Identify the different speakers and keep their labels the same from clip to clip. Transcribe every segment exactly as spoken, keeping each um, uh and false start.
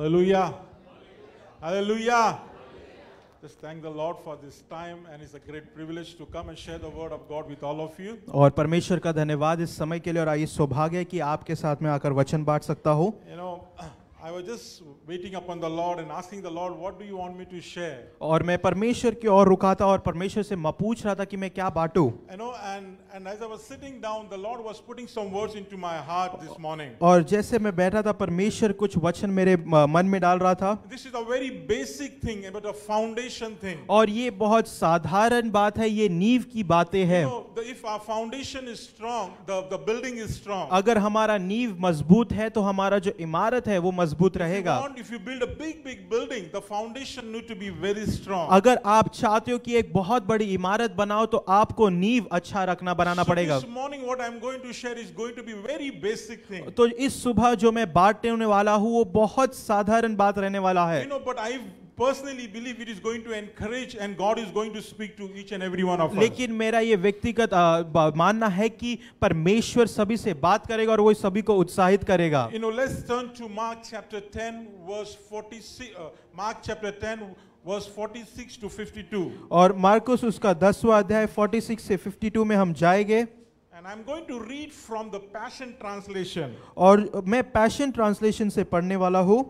Speaker 1: Hallelujah. Hallelujah. Just thank the Lord for this time, and it's a great privilege to come and share the word of God with all of you.
Speaker 2: और परमेश्वर का धन्यवाद इस समय के लिए, और ये सौभाग्य है कि आपके साथ में आकर वचन बांट सकता हूँ.
Speaker 1: You know, I was just waiting upon the Lord and asking the Lord, what do you want me to share?
Speaker 2: और मैं परमेश्वर की ओर रुका था और परमेश्वर से मैं पूछ रहा था कि मैं क्या बांटूं.
Speaker 1: You know, and and as I was sitting down, the Lord was putting some words into my heart this morning.
Speaker 2: और जैसे मैं बैठा था, परमेश्वर कुछ वचन मेरे मन में डाल रहा था.
Speaker 1: This is a very basic thing, about a foundation thing.
Speaker 2: और ये बहुत साधारण बात है, ये नींव की बातें हैं.
Speaker 1: You know, the, if our foundation is strong, the the building is strong.
Speaker 2: अगर हमारा नींव मजबूत है तो हमारा जो इमारत है वो मजबूत रहेगा.
Speaker 1: If you want, if you build a big big building, the foundation need to be very strong.
Speaker 2: अगर आप चाहते हो कि एक बहुत बड़ी इमारत बनाओ तो आपको नींव अच्छा रखना बनाना
Speaker 1: So
Speaker 2: पड़ेगा.
Speaker 1: this morning what I'm going to share is going to be very basic thing.
Speaker 2: तो इस सुबह जो मैं बांटने वाला हूँ वो बहुत साधारण बात रहने वाला है.
Speaker 1: You know, but I personally believe it is going to encourage, and God is going to speak to each and every one of us.
Speaker 2: लेकिन मेरा ये व्यक्तिगत आ, बा- मानना है कि परमेश्वर सभी से बात करेगा और वो सभी को उत्साहित करेगा.
Speaker 1: You know, let's turn to Mark chapter ten verse forty-six. Uh, Mark chapter ten verse forty-six to fifty-two.
Speaker 2: और मार्कुस उसका दसवां अध्याय छियालीस से बावन में हम जाएंगे.
Speaker 1: And I'm going to read from the Passion Translation.
Speaker 2: और मैं पैशन ट्रांसलेशन से पढ़ने वाला हूँ.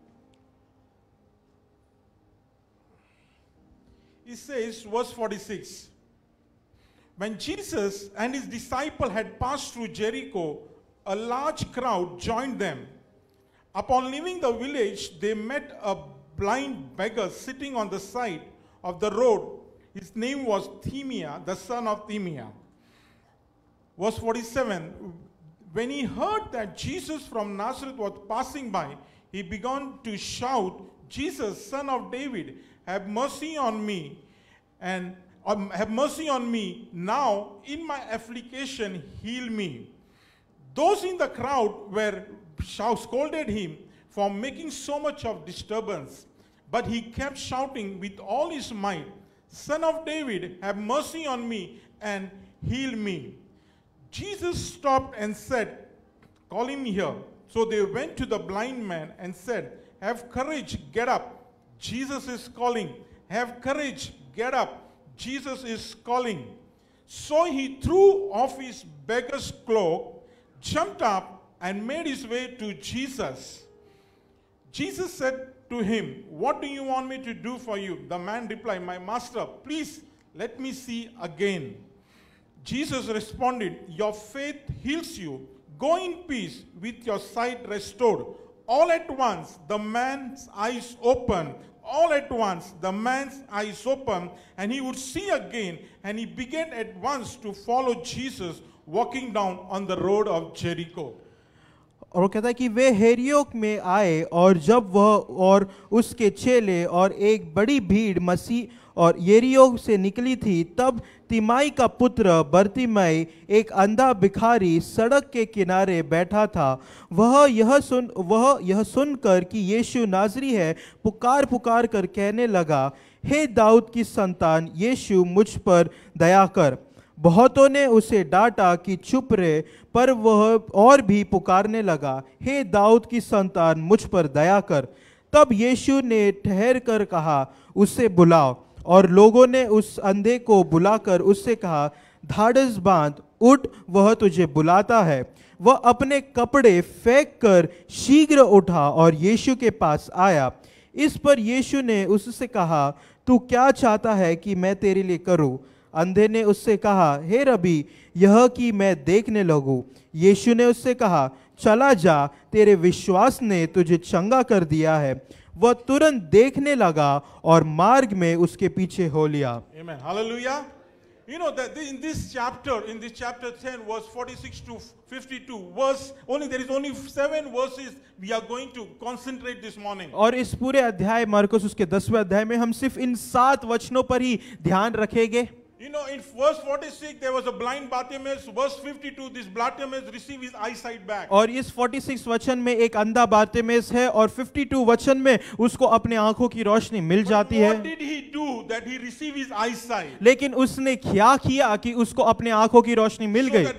Speaker 1: It says, verse forty-six, when Jesus and his disciple had passed through Jericho, a large crowd joined them. Upon leaving the village, they met a blind beggar sitting on the side of the road. His name was Themia, the son of Themia. Verse forty-seven, when he heard that Jesus from Nazareth was passing by, he began to shout, Jesus, son of David, have mercy on me, and um, have mercy on me now. In my affliction, heal me. Those in the crowd were scolded him for making so much of disturbance, but he kept shouting with all his might, Son of David, have mercy on me and heal me. Jesus stopped and said, call him here. So they went to the blind man and said, have courage, get up. Jesus is calling. Have courage, get up. Jesus is calling. So he threw off his beggar's cloak, jumped up, and made his way to Jesus. Jesus said to him, what do you want me to do for you? The man replied, my master, please let me see again. Jesus responded, your faith heals you. Go in peace with your sight restored. All at once, the man's eyes opened. All at once, the man's eyes opened, and he would see again, and he began at once to follow Jesus, walking down on the road of Jericho.
Speaker 2: और वो कहता है कि वे हेरियोक में आए, और जब वह और उसके चेले और एक बड़ी भीड़ मसीह और येरियो से निकली थी, तब तिमाई का पुत्र बर्तिमई, एक अंधा भिखारी, सड़क के किनारे बैठा था. वह यह सुन वह यह सुनकर कि यीशु नाजरी है, पुकार पुकार कर कहने लगा, हे दाऊद की संतान, यीशु मुझ पर दया कर. बहुतों ने उसे डांटा कि चुप रहे, पर वह और भी पुकारने लगा, हे दाऊद की संतान, मुझ पर दया कर. तब यीशु ने ठहर कर कहा, उसे बुलाओ. और लोगों ने उस अंधे को बुलाकर उससे कहा, धाड़स बांध, उठ, वह तुझे बुलाता है. वह अपने कपड़े फेंक कर शीघ्र उठा और यीशु के पास आया. इस पर यीशु ने उससे कहा, तू क्या चाहता है कि मैं तेरे लिए करूं? अंधे ने उससे कहा, हे रबी, यह कि मैं देखने लगूं. यीशु ने उससे कहा, चला जा, तेरे विश्वास ने तुझे चंगा कर दिया है. वह तुरंत देखने लगा और मार्ग में उसके पीछे हो लिया.
Speaker 1: Amen. Hallelujah. You know that in this chapter, in this chapter ten, verse forty-six to fifty-two, verse only there is only seven verses we are going to concentrate this morning.
Speaker 2: और इस पूरे अध्याय मार्कुस उसके दसवें अध्याय में हम सिर्फ इन सात वचनों पर ही ध्यान रखेंगे.
Speaker 1: You know, in verse forty-six there was a blind Bartimaeus. Verse fifty-two, this Bartimaeus received his eyesight back.
Speaker 2: और इस छियालीस वचन में एक अंधा बार्तिमेस है, और बावन वचन में उसको अपने आंखों की रोशनी मिल जाती है.
Speaker 1: What did he do that he received his eyesight?
Speaker 2: लेकिन उसने क्या किया कि उसको अपने आंखों की रोशनी मिल
Speaker 1: So
Speaker 2: गई.
Speaker 1: that between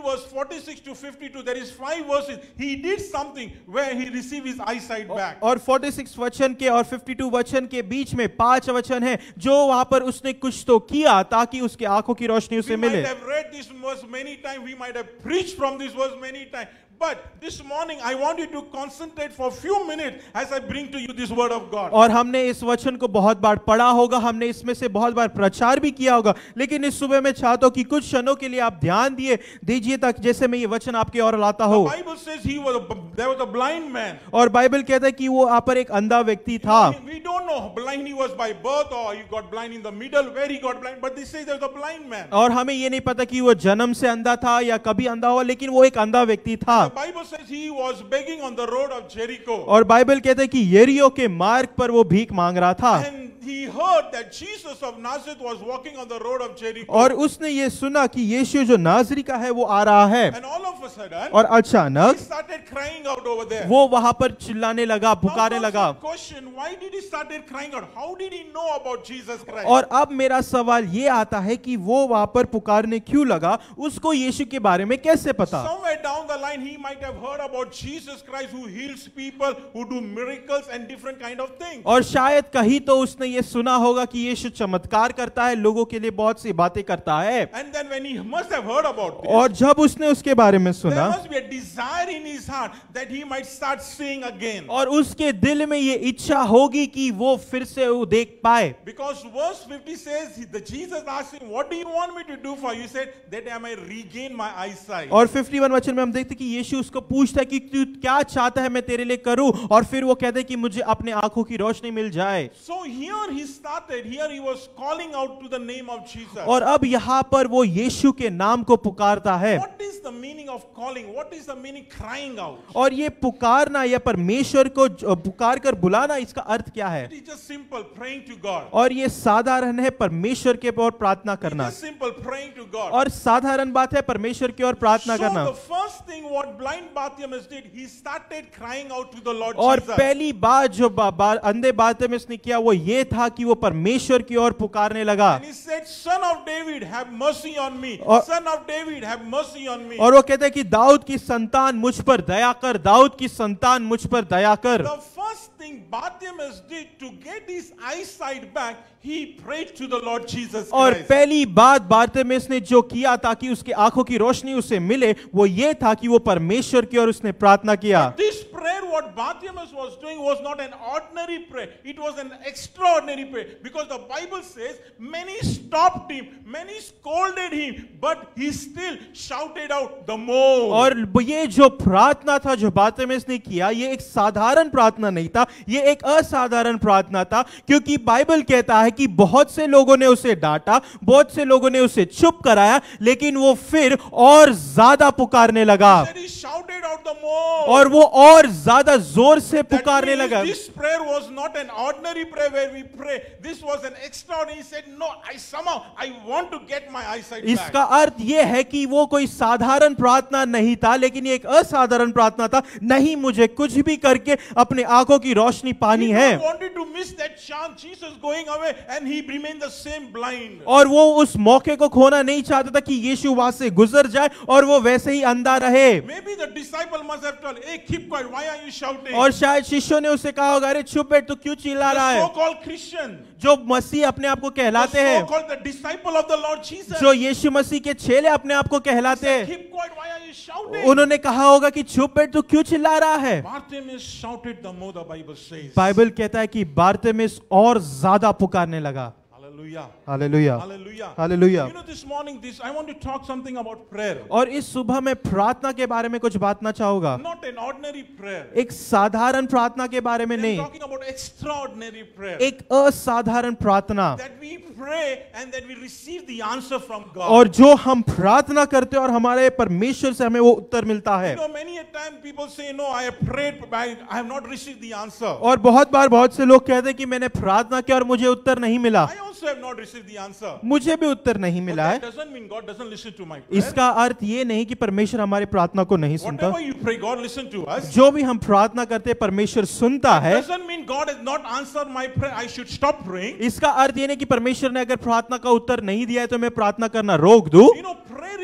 Speaker 1: verse forty-six to fifty-two, there is five verses. He did something where he received his eyesight back.
Speaker 2: और छियालीस वचन के और बावन वचन के बीच में पांच वचन हैं जो वहां पर उसने कुछ तो किया ताकि उसके आंखों की रोशनी उसे
Speaker 1: We might
Speaker 2: मिले।
Speaker 1: have read this verse many times. We might have preached from this verse many times. But this morning I want you to concentrate for a few minutes as I bring to you this word of God.
Speaker 2: और हमने इस वचन को बहुत बार पढ़ा होगा, हमने इसमें से बहुत बार प्रचार भी किया होगा, लेकिन इस सुबह मैं चाहता हूं कि कुछ क्षणों के लिए आप ध्यान दिए दीजिए तक जैसे मैं ये वचन आपके और लाता
Speaker 1: The
Speaker 2: हूं।
Speaker 1: Bible says he was a, there was a blind man.
Speaker 2: और बाइबल कहता है कि वो वहां पर एक अंधा व्यक्ति था।
Speaker 1: We, we don't know blind he was by birth or he got blind in the middle, where he got blind, but they say there was a blind man.
Speaker 2: और हमें ये नहीं पता कि वो जन्म से अंधा था या कभी अंधा हुआ, लेकिन वो एक अंधा व्यक्ति था।
Speaker 1: The Bible says he was begging on the road of Jericho.
Speaker 2: और बाइबल कहता है कि यरीहो के मार्ग पर वो भीख मांग रहा था।
Speaker 1: And he heard that Jesus of Nazareth was walking on the road of Jericho.
Speaker 2: और उसने ये सुना कि यीशु जो नाजरी का है वो आ रहा है।
Speaker 1: And all of a sudden,
Speaker 2: और
Speaker 1: he
Speaker 2: अचानक
Speaker 1: started crying out over there.
Speaker 2: वो वहां पर चिल्लाने लगा,
Speaker 1: Now
Speaker 2: पुकारने
Speaker 1: comes
Speaker 2: लगा।
Speaker 1: the question, why did he started crying out? How did he know about Jesus Christ?
Speaker 2: और अब मेरा सवाल ये आता है कि वो वहां पर पुकारने क्यों लगा, उसको यीशु के बारे में कैसे पता?
Speaker 1: Somewhere down the line, he might have heard about Jesus Christ who heals people, who do miracles and different kind of things.
Speaker 2: और शायद कहीं तो उसने ये सुना होगा कि यीशु चमत्कार करता है, लोगों के लिए बहुत सी बातें करता है।
Speaker 1: And then when he must have heard about this,
Speaker 2: और जब उसने उसके बारे में
Speaker 1: there
Speaker 2: सुना,
Speaker 1: must be a desire in his heart that he might start seeing again.
Speaker 2: और उसके दिल में ये इच्छा होगी कि वो फिर से वो देख पाए।
Speaker 1: Because verse fifty says, he- the Jesus asked him, what do you want me to do for you? He said, that I may regain my eyesight.
Speaker 2: और इक्यावन वचन में हम देखते हैं कि यीशु उसको पूछता है कि तू क्या चाहता है मैं तेरे लिए करूं, और फिर वो कहता है कि मुझे अपने आंखों की रोशनी मिल जाए।
Speaker 1: So here he started, here he was calling out to the name of Jesus.
Speaker 2: और अब यहाँ पर वो यीशु के नाम को पुकारता है।
Speaker 1: What is the meaning of calling? What is the meaning crying out?
Speaker 2: और ये पुकारना या परमेश्वर को ज- पुकार कर बुलाना, इसका अर्थ क्या है?
Speaker 1: It is just simple praying to God.
Speaker 2: और ये साधारण है परमेश्वर के ओर प्रार्थना करना,
Speaker 1: Just simple praying to God.
Speaker 2: और साधारण बात है परमेश्वर की ओर प्रार्थना
Speaker 1: So
Speaker 2: करना।
Speaker 1: the first thing what blind Bartimaeus did, he started crying out to the Lord
Speaker 2: और
Speaker 1: Jesus.
Speaker 2: पहली बात जो बा, बा, अंधे बातिमेउस ने किया वो ये था कि वो परमेश्वर की ओर पुकारने लगा।
Speaker 1: And he said, Son of David, have mercy on me.
Speaker 2: और-
Speaker 1: Son of David, have mercy on me.
Speaker 2: और वो कहते हैं कि दाऊद की संतान मुझ पर दया कर, दाऊद की संतान मुझ पर दया कर।
Speaker 1: The first thing Bartimaeus did to get his eyesight back, he prayed to the Lord Jesus
Speaker 2: और
Speaker 1: Christ.
Speaker 2: पहली बात बारतिमेउस ने जो किया ताकि उसकी आंखों की रोशनी उसे मिले, वो ये था कि वो परमेश्वर की ओर उसने प्रार्थना किया।
Speaker 1: This prayer, what Bartimaeus was doing, was not an ordinary prayer. It was an extraordinary prayer. Because the Bible says, many stopped him, many scolded him, but he still shouted out the more.
Speaker 2: और ये जो प्रार्थना था जो बारतिमेउस ने किया, ये एक साधारण प्रार्थना नहीं था, ये एक असाधारण प्रार्थना था, क्योंकि बाइबल कहता है कि बहुत से लोगों ने उसे डांटा, बहुत से लोगों ने उसे चुप कराया, लेकिन वो फिर और ज्यादा पुकारने लगा,
Speaker 1: That he shouted out the more.
Speaker 2: और वो और ज्यादा जोर से
Speaker 1: That
Speaker 2: पुकारने
Speaker 1: means
Speaker 2: लगा।
Speaker 1: this prayer was not an ordinary prayer where we pray. This was an extraordinary. He said, no, I somehow, I want to get my eyesight
Speaker 2: इसका
Speaker 1: back.
Speaker 2: अर्थ ये है कि वो कोई साधारण प्रार्थना नहीं था, लेकिन ये एक असाधारण प्रार्थना था। नहीं, मुझे कुछ भी करके अपने आंखों की रोशनी पानी
Speaker 1: He
Speaker 2: है।
Speaker 1: don't wanted to miss that chance. Jesus going away and he remained the same blind.
Speaker 2: और वो उस मौके को खोना नहीं चाहता था कि यीशु वहां से गुजर जाए और वो वैसे ही अंधा रहे।
Speaker 1: Maybe the disciple must have told, hey, keep quiet, why are you shouting?
Speaker 2: और शायद शिष्यों ने उससे कहा होगा, अरे चुप बैठ, तू क्यों चिल्ला रहा
Speaker 1: The
Speaker 2: है?
Speaker 1: so-called Christian,
Speaker 2: जो मसीह अपने आप को
Speaker 1: the
Speaker 2: कहलाते हैं,
Speaker 1: so-called the disciple of the Lord Jesus,
Speaker 2: जो यीशु मसीह के चेले अपने आप को कहलाते
Speaker 1: said,
Speaker 2: हैं,
Speaker 1: keep quiet, why are you shouting?
Speaker 2: उन्होंने कहा होगा कि चुप बैठ, तू क्यों चिल्ला रहा है?
Speaker 1: Bartimaeus shouted the more, the Bible says.
Speaker 2: Bible कहता है कि बारतिमेउस और ज्यादा पुकारने लगा।
Speaker 1: Hallelujah.
Speaker 2: Hallelujah,
Speaker 1: Hallelujah.
Speaker 2: Hallelujah.
Speaker 1: You know, this morning, this I want to talk something about prayer.
Speaker 2: और इस सुबह मैं प्रार्थना के बारे में कुछ बातना चाहूंगा,
Speaker 1: Not an ordinary prayer.
Speaker 2: एक साधारण प्रार्थना के बारे में
Speaker 1: I'm
Speaker 2: नहीं,
Speaker 1: talking about extraordinary prayer.
Speaker 2: एक असाधारण प्रार्थना।
Speaker 1: That we pray and that we receive the answer from God.
Speaker 2: और जो हम प्रार्थना करते हैं और हमारे परमेश्वर से हमें वो उत्तर मिलता है।
Speaker 1: You know, many a time people say, no, I have prayed, but I I have not received the answer.
Speaker 2: और बहुत बार बहुत से लोग कहते हैं कि मैंने प्रार्थना की और मुझे उत्तर नहीं मिला।
Speaker 1: I also have not received the answer.
Speaker 2: मुझे भी उत्तर नहीं
Speaker 1: But
Speaker 2: मिला
Speaker 1: that
Speaker 2: है।
Speaker 1: doesn't mean God doesn't listen to my prayer.
Speaker 2: इसका अर्थ ये नहीं कि परमेश्वर हमारी प्रार्थना को नहीं सुनता।
Speaker 1: Whatever you pray, God listen to us.
Speaker 2: जो भी हम प्रार्थना करते हैं परमेश्वर सुनता है।
Speaker 1: Doesn't mean God has not answered my prayer. I should stop praying.
Speaker 2: इसका अर्थ ये नहीं कि परमेश्वर ने अगर प्रार्थना का उत्तर नहीं दिया है तो मैं प्रार्थना करना रोक दूं।
Speaker 1: You know, prayer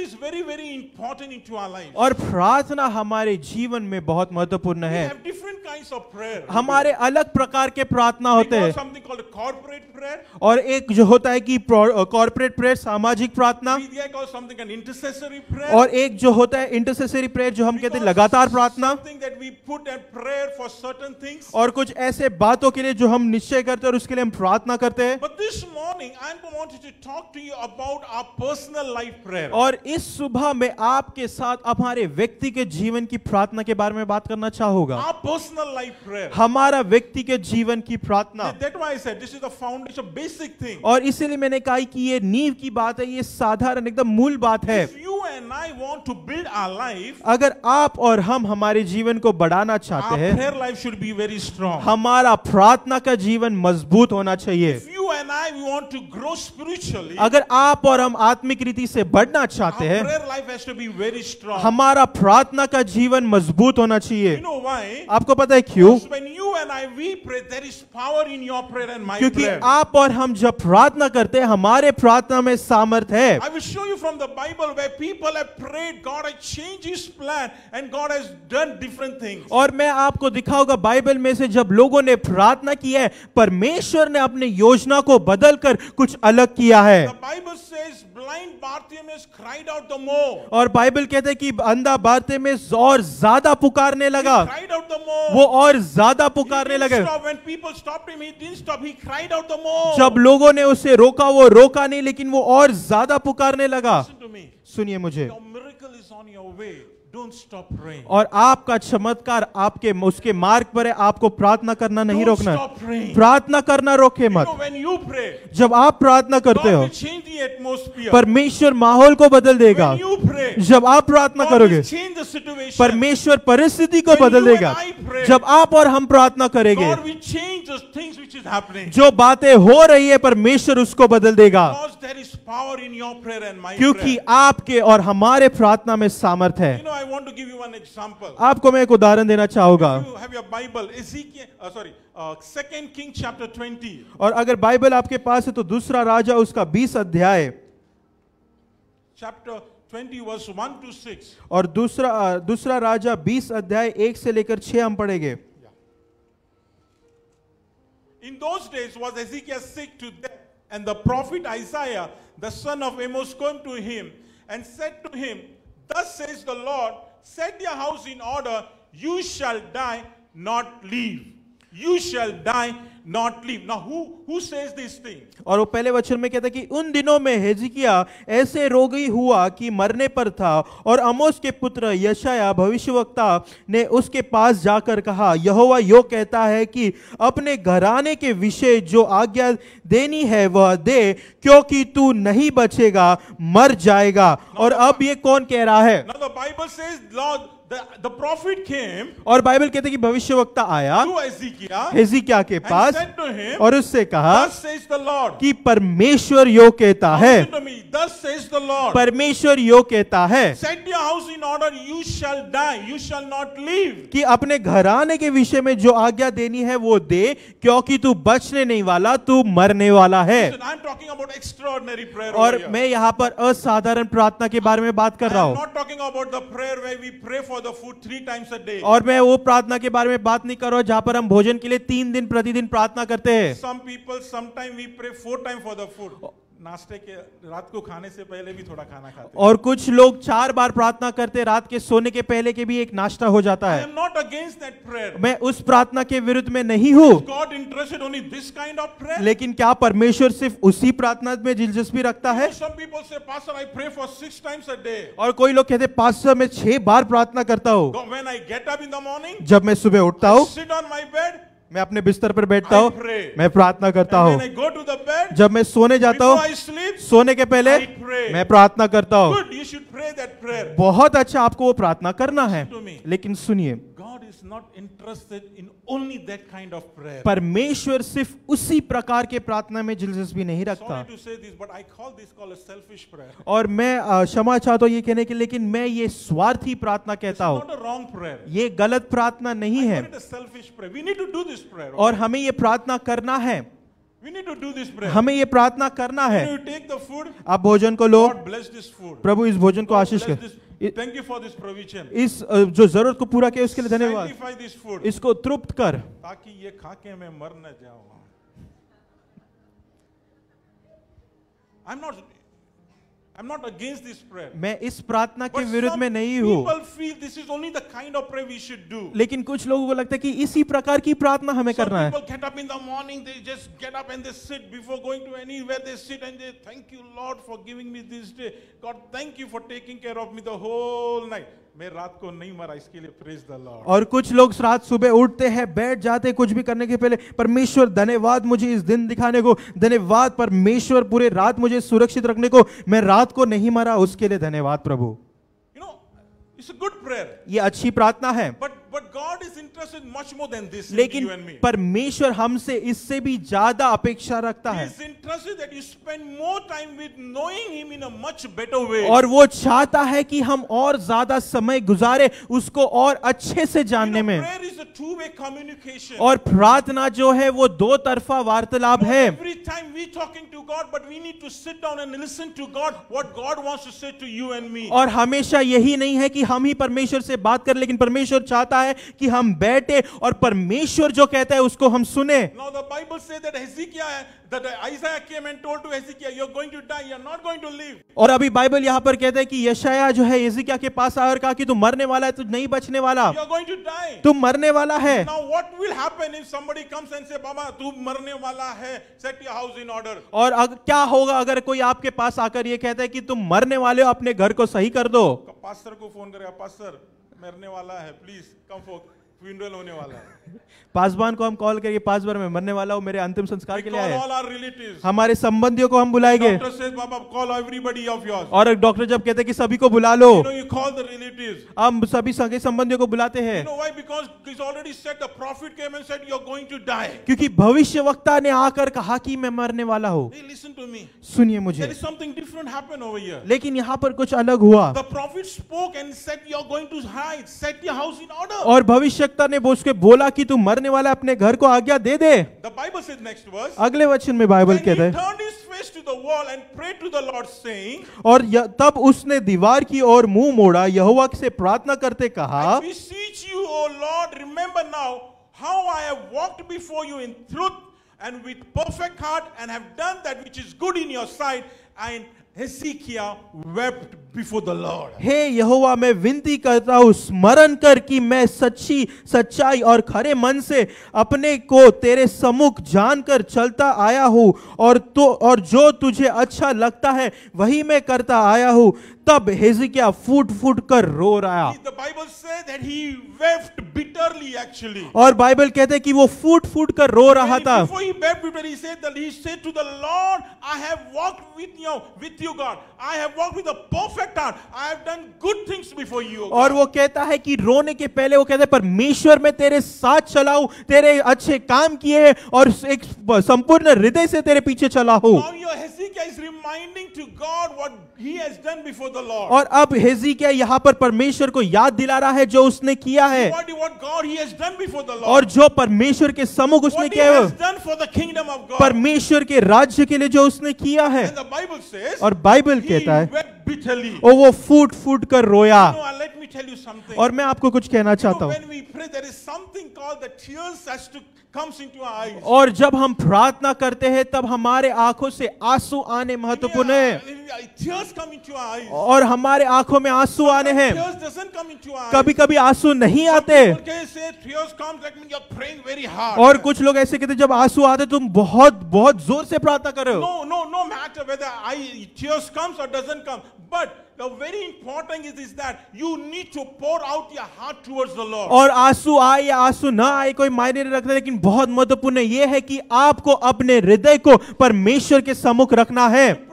Speaker 1: is very, very important into our life.
Speaker 2: और प्रार्थना हमारे जीवन में बहुत महत्वपूर्ण
Speaker 1: We
Speaker 2: है।
Speaker 1: have different kinds of prayer.
Speaker 2: हमारे अलग प्रकार के प्रार्थना
Speaker 1: We
Speaker 2: होते
Speaker 1: call
Speaker 2: हैं,
Speaker 1: something called a corporate prayer.
Speaker 2: और एक जो होता है कि कॉर्पोरेट प्रेयर, सामाजिक प्रार्थना,
Speaker 1: We they call something an intercessory prayer.
Speaker 2: और एक जो होता है इंटरसेसरी प्रेयर जो हम
Speaker 1: We
Speaker 2: कहते हैं
Speaker 1: call
Speaker 2: लगातार प्रार्थना,
Speaker 1: something that we put a prayer for certain things.
Speaker 2: और कुछ ऐसे बातों के लिए जो हम निश्चय करते हैं और उसके लिए हम प्रार्थना करते हैं।
Speaker 1: But this morning, I wanted to talk to you about our personal life prayer.
Speaker 2: और इस सुबह में आपके साथ हमारे व्यक्ति के जीवन की प्रार्थना के बारे में बात करना चाहूंगा।
Speaker 1: Our personal life prayer.
Speaker 2: हमारा व्यक्ति के जीवन की प्रार्थना,
Speaker 1: That- That's why I said this is the foundation, basic thing.
Speaker 2: और इसीलिए मैंने कहा कि ये नींव की बात है, ये साधारण एकदम मूल बात है।
Speaker 1: If you and I want to build our life,
Speaker 2: अगर आप और हम हमारे जीवन को बढ़ाना चाहते
Speaker 1: our
Speaker 2: हैं,
Speaker 1: prayer life should be very strong.
Speaker 2: हमारा प्रार्थना का जीवन मजबूत होना चाहिए।
Speaker 1: If you and I we want to grow spiritually,
Speaker 2: अगर आप और हम आत्मिक रीति से बढ़ना
Speaker 1: our
Speaker 2: चाहते हैं,
Speaker 1: prayer life has to be very strong.
Speaker 2: हमारा प्रार्थना का जीवन मजबूत होना चाहिए।
Speaker 1: You know why?
Speaker 2: आपको पता है क्यों?
Speaker 1: Because when you and I we pray, there is power in your prayer and my
Speaker 2: क्योंकि
Speaker 1: prayer.
Speaker 2: आप और हम जब प्रार्थना करते हैं, हमारे प्रार्थना में सामर्थ्य है।
Speaker 1: I will show you from the Bible where people have prayed, God has changed His plan, and God has done different things.
Speaker 2: और मैं आपको दिखाऊंगा बाइबल में से जब लोगों ने प्रार्थना की है, परमेश्वर ने अपनी योजना को बदलकर कुछ अलग किया है।
Speaker 1: The Bible says blind Bartimaeus cried out the more.
Speaker 2: और बाइबल कहते हैं कि अंधा बारतिमेउस और ज्यादा पुकारने लगा,
Speaker 1: Cried out the more.
Speaker 2: वो और ज्यादा
Speaker 1: He
Speaker 2: पुकारने
Speaker 1: didn't
Speaker 2: लगे।
Speaker 1: stop. When people stopped him, he didn't stop. He cried out the more.
Speaker 2: जब लोगों ने उसे रोका, वो रोका नहीं, लेकिन वो और ज्यादा पुकारने लगा।
Speaker 1: Listen to me.
Speaker 2: सुनिए मुझे,
Speaker 1: Your miracle is on your way. Don't stop praying.
Speaker 2: और आपका चमत्कार आपके उसके मार्ग पर है, आपको प्रार्थना करना नहीं
Speaker 1: Don't
Speaker 2: रोकना।
Speaker 1: stop praying.
Speaker 2: प्रार्थना करना रोके
Speaker 1: You
Speaker 2: मत।
Speaker 1: know, when you pray,
Speaker 2: जब आप प्रार्थना करते
Speaker 1: God
Speaker 2: हो,
Speaker 1: will change the atmosphere.
Speaker 2: परमेश्वर माहौल को बदल देगा।
Speaker 1: When you pray,
Speaker 2: जब आप प्रार्थना
Speaker 1: God
Speaker 2: करोगे,
Speaker 1: will change the situation.
Speaker 2: परमेश्वर परिस्थिति को
Speaker 1: When
Speaker 2: बदल
Speaker 1: you
Speaker 2: देगा।
Speaker 1: and I pray,
Speaker 2: जब आप और हम प्रार्थना करेंगे,
Speaker 1: God will change the things which is happening.
Speaker 2: जो बातें हो रही है, परमेश्वर उसको बदल देगा।
Speaker 1: Because there is power in your prayer and my
Speaker 2: क्योंकि
Speaker 1: prayer.
Speaker 2: आपके और हमारे प्रार्थना में सामर्थ है।
Speaker 1: You know, I want to give you one example.
Speaker 2: आपको मैं एक उदाहरण देना चाहूंगा।
Speaker 1: You have your Bible, Ezekiel, uh, sorry, uh, Second King chapter twenty.
Speaker 2: और अगर बाइबल आपके पास है तो दूसरा राजा उसका बीस अध्याय
Speaker 1: Chapter twenty, verse one to six.
Speaker 2: और दूसरा अ, दूसरा राजा बीस अध्याय एक से लेकर छह हम पढ़ेंगे।
Speaker 1: In those days was Ezekiel sick to death, and the prophet Isaiah, the son of Amos, came to him and said to him, Thus says the Lord, set your house in order, you shall die, not live. You shall die, not live. Now who, who says this thing?
Speaker 2: और वो पहले वचन में कहता है कि उन दिनों में हिजकिय्याह ऐसे रोगी हुआ कि मरने पर था, और आमोस के पुत्र यशायाह भविष्यवक्ता ने उसके पास जाकर कहा, यहोवा यो कहता है कि अपने घराने के विषय जो आज्ञा देनी है वह दे, क्योंकि तू नहीं बचेगा, मर जाएगा। और अब ये कौन कह रहा है?
Speaker 1: Now the Bible says, Lord, the, the prophet came
Speaker 2: और बाइबल कहते हैं कि भविष्यवक्ता आया
Speaker 1: to Ezekiel
Speaker 2: हिजकिय्याह के
Speaker 1: and
Speaker 2: pass
Speaker 1: said to him,
Speaker 2: और उससे कहा
Speaker 1: Thus says the Lord.
Speaker 2: कि परमेश्वर यो कहता है,
Speaker 1: Listen to me. Thus says the Lord.
Speaker 2: परमेश्वर यो कहता है
Speaker 1: Set your house in order, you shall die, you shall not live.
Speaker 2: कि अपने घराने के विषय में जो आज्ञा देनी है वो दे, क्योंकि तू बचने नहीं वाला, तू मरने वाला है।
Speaker 1: Listen, I'm talking about extraordinary prayer
Speaker 2: और
Speaker 1: over here.
Speaker 2: मैं यहाँ पर असाधारण प्रार्थना के बारे में बात कर रहा
Speaker 1: I'm
Speaker 2: हूँ,
Speaker 1: not talking about the prayer where we pray for the food three times a day.
Speaker 2: और मैं वो प्रार्थना के बारे में बात नहीं कर रहा हूँ जहाँ पर हम भोजन के लिए तीन दिन प्रतिदिन प्रार्थना करते हैं।
Speaker 1: Some people, sometimes we pray four times for the food. नाश्ते के रात को खाने से पहले भी थोड़ा खाना खाते हैं.
Speaker 2: और कुछ लोग चार बार प्रार्थना करते, रात के सोने के पहले के भी एक नाश्ता हो जाता
Speaker 1: I
Speaker 2: है।
Speaker 1: am not against that prayer.
Speaker 2: मैं उस प्रार्थना के विरुद्ध में नहीं हूँ,
Speaker 1: God interested only this kind of prayer?
Speaker 2: लेकिन क्या परमेश्वर सिर्फ उसी प्रार्थना में दिलचस्पी रखता है?
Speaker 1: Some people say, Pastor, I pray for six times a day.
Speaker 2: और कोई लोग कहते हैं पास्टर मैं छह बार प्रार्थना करता हूँ।
Speaker 1: When I get up in the morning,
Speaker 2: जब मैं सुबह उठता
Speaker 1: I
Speaker 2: हूँ,
Speaker 1: sit on my bed,
Speaker 2: मैं अपने बिस्तर पर बैठता
Speaker 1: I
Speaker 2: हूँ,
Speaker 1: pray.
Speaker 2: मैं प्रार्थना करता
Speaker 1: and
Speaker 2: हूँ।
Speaker 1: when I go to the bed,
Speaker 2: जब मैं सोने जाता
Speaker 1: before
Speaker 2: हूँ,
Speaker 1: I sleep,
Speaker 2: सोने के पहले
Speaker 1: I pray.
Speaker 2: मैं प्रार्थना करता हूँ।
Speaker 1: good, you should pray that prayer.
Speaker 2: बहुत अच्छा, आपको वो प्रार्थना करना है,
Speaker 1: to me.
Speaker 2: लेकिन सुनिए,
Speaker 1: God is not interested in only that kind of prayer.
Speaker 2: परमेश्वर सिर्फ उसी प्रकार के प्रार्थना में दिलचस्पी नहीं रखता।
Speaker 1: Sorry to say this, but I call this called a selfish prayer.
Speaker 2: और मैं अ, क्षमा चाहता हूँ ये कहने के लिए, लेकिन मैं ये स्वार्थी प्रार्थना
Speaker 1: It's
Speaker 2: कहता हूँ।
Speaker 1: not a wrong prayer.
Speaker 2: ये गलत प्रार्थना नहीं
Speaker 1: I
Speaker 2: है,
Speaker 1: call it a selfish prayer. We need to do this prayer.
Speaker 2: और हमें ये प्रार्थना करना है।
Speaker 1: We need to do this prayer.
Speaker 2: हमें ये प्रार्थना करना है।
Speaker 1: You take the food.
Speaker 2: आप भोजन को लो।
Speaker 1: God bless this food.
Speaker 2: प्रभु इस भोजन को आशीष
Speaker 1: Bless
Speaker 2: कर।
Speaker 1: this. Thank you for this provision.
Speaker 2: इस अ, जो जरूरत को पूरा किया उसके लिए धन्यवाद।
Speaker 1: Sanctify this food.
Speaker 2: इसको तृप्त कर,
Speaker 1: ताकि ये खा के मैं मर न जाऊं। I'm not I'm not against this prayer.
Speaker 2: मैं इस प्रार्थना के
Speaker 1: But
Speaker 2: विरुद्ध
Speaker 1: some
Speaker 2: में नहीं हूँ,
Speaker 1: people feel this is only the kind of prayer we should do.
Speaker 2: लेकिन कुछ लोगों को लगता है कि इसी प्रकार की प्रार्थना हमें
Speaker 1: Some
Speaker 2: करना है।
Speaker 1: people get up in the morning, they just get up and they sit before going to anywhere. They sit and they thank you, Lord, for giving me this day. God, thank you for taking care of me the whole night. मैं रात को नहीं मरा, इसके लिए praise the Lord.
Speaker 2: और कुछ लोग रात सुबह उठते हैं, बैठ जाते हैं कुछ भी करने के पहले, परमेश्वर धन्यवाद मुझे इस दिन दिखाने को, धन्यवाद परमेश्वर पूरे रात मुझे सुरक्षित रखने को, मैं रात को नहीं मरा, उसके लिए धन्यवाद प्रभु।
Speaker 1: You know, it's a good prayer.
Speaker 2: ये अच्छी प्रार्थना है,
Speaker 1: But but God is interested much more than this in
Speaker 2: लेकिन
Speaker 1: you and me.
Speaker 2: परमेश्वर हमसे इससे भी ज्यादा अपेक्षा रखता
Speaker 1: He
Speaker 2: है,
Speaker 1: is interested that you spend more time with knowing Him in a much better way.
Speaker 2: और वो चाहता है कि हम और ज्यादा समय गुजारे उसको और अच्छे से
Speaker 1: You
Speaker 2: जानने
Speaker 1: know,
Speaker 2: में।
Speaker 1: prayer is a two-way communication.
Speaker 2: और प्रार्थना जो है वो दो तरफा वार्तालाप
Speaker 1: You know,
Speaker 2: है।
Speaker 1: every time we talking to God, but we need to sit down and listen to God, what God wants to say to you and me.
Speaker 2: और हमेशा यही नहीं है कि हम ही परमेश्वर से बात करें, लेकिन परमेश्वर चाहता है कि हम बैठे और परमेश्वर जो कहता है उसको हम सुने।
Speaker 1: Now the Bible says that Hezekiah, that Isaiah came and told to Hezekiah, you're going to die, you're not going to live.
Speaker 2: और अभी बाइबल यहाँ पर कहता है कि यशायाह जो है हिजकिय्याह के पास आकर कहा कि तू मरने वाला है, तू नहीं बचने वाला,
Speaker 1: You're going to die.
Speaker 2: तू मरने वाला है।
Speaker 1: Now what will happen if somebody comes and say, Baba, तू मरने वाला है, set your house in order.
Speaker 2: और अग, क्या होगा अगर कोई आपके पास आकर ये कहता है कि तुम मरने वाले हो, अपने घर को सही कर दो।
Speaker 1: पास्टर को फोन करेगा, पास्टर मरने वाला है, प्लीज कम फॉर फ्यूनरल होने वाला है।
Speaker 2: पासवान को हम कॉल करिए, पासवान में मरने वाला हूँ, मेरे अंतिम संस्कार के लिए
Speaker 1: Call
Speaker 2: आए।
Speaker 1: all our relatives.
Speaker 2: हमारे संबंधियों को हम बुलाएंगे।
Speaker 1: Doctor says, Baba, call everybody of yours.
Speaker 2: और डॉक्टर जब कहते हैं कि सभी को बुला लो,
Speaker 1: You know, you call the relatives.
Speaker 2: हम सभी सगे संबंधियों को बुलाते
Speaker 1: You
Speaker 2: हैं,
Speaker 1: know why? Because he's already said, the prophet came and said, you're going to die.
Speaker 2: क्योंकि भविष्यवक्ता ने आकर कहा कि मैं मरने वाला हूँ।
Speaker 1: Hey, listen to me.
Speaker 2: सुनिए
Speaker 1: There
Speaker 2: मुझे,
Speaker 1: is something different happen over here.
Speaker 2: लेकिन यहाँ पर कुछ अलग हुआ।
Speaker 1: The prophet spoke and said, you're going to hide, set your house in order.
Speaker 2: और भविष्यवक्ता ने उसके बोला कि तू मरने वाला, अपने घर को आज्ञा दे दे।
Speaker 1: The Bible says next verse.
Speaker 2: अगले वचन में बाइबल
Speaker 1: When he
Speaker 2: कहता है,
Speaker 1: turned his face to the wall and prayed to the Lord, saying,
Speaker 2: और य- तब उसने दीवार की ओर मुंह मोड़ा, यहोवा से प्रार्थना करते कहा,
Speaker 1: I beseech you, O Lord, remember now how I have walked before you in truth and with perfect heart, and have done that which is good in your sight. And Hezekiah wept before the Lord.
Speaker 2: हे यहोवा, मैं विनती करता हूँ, स्मरण कर कि मैं सच्ची सच्चाई और खरे मन से अपने को तेरे सम्मुख जानकर चलता आया हूँ, और तो और जो तुझे अच्छा लगता है वही मैं करता आया हूँ। तब हिजकिय्याह फूट फूट कर रो रहा।
Speaker 1: The Bible says that he wept bitterly actually.
Speaker 2: और बाइबल कहते हैं कि वो फूट फूट कर रो रहा था।
Speaker 1: Before he wept bitterly, he said that he said to the Lord, I have walked with you, with you God. I have walked with a perfect heart. I have done good things before you.
Speaker 2: और वो कहता है कि रोने के पहले वो कहता है, परमेश्वर मैं तेरे साथ चला हूं, तेरे अच्छे काम किए हैं और एक संपूर्ण हृदय से तेरे पीछे चला हूं।
Speaker 1: Now your Hezekiah is reminding to God what he has done before the Lord.
Speaker 2: और अब हिजकिय्याह यहाँ पर परमेश्वर को याद दिला रहा है जो उसने किया है,
Speaker 1: What, what God he has done before the Lord.
Speaker 2: और जो परमेश्वर के सम्मुख उसने
Speaker 1: What he
Speaker 2: किया है,
Speaker 1: has done for the kingdom of God.
Speaker 2: परमेश्वर के राज्य के लिए जो उसने किया है।
Speaker 1: And the Bible says,
Speaker 2: और बाइबल
Speaker 1: he
Speaker 2: कहता है,
Speaker 1: wept bitterly.
Speaker 2: और वो फूट फूट कर रोया।
Speaker 1: You know, let me tell you something.
Speaker 2: और मैं आपको कुछ कहना
Speaker 1: You
Speaker 2: चाहता
Speaker 1: know,
Speaker 2: हूँ,
Speaker 1: when we pray, there is something called the tears has to comes into our eyes.
Speaker 2: और जब हम प्रार्थना करते हैं तब हमारे आंखों से आंसू आने महत्वपूर्ण है।
Speaker 1: Yeah, tears come into our eyes.
Speaker 2: और हमारे आंखों में आंसू आने हैं।
Speaker 1: Tears doesn't come into our eyes.
Speaker 2: कभी कभी आंसू नहीं आते,
Speaker 1: Okay, say tears comes, that means you're praying very hard.
Speaker 2: और कुछ लोग ऐसे कहते हैं जब आंसू आते तुम बहुत बहुत जोर से प्रार्थना कर रहे हो।
Speaker 1: No, no, no matter whether I tears comes or doesn't come, but the very important is, is that you need to pour out your heart towards the Lord.
Speaker 2: और आंसू आए या आंसू ना आए कोई मायने नहीं रखता, लेकिन बहुत महत्वपूर्ण ये है कि आपको अपने हृदय को परमेश्वर के सम्मुख रखना है।
Speaker 1: Prayer is not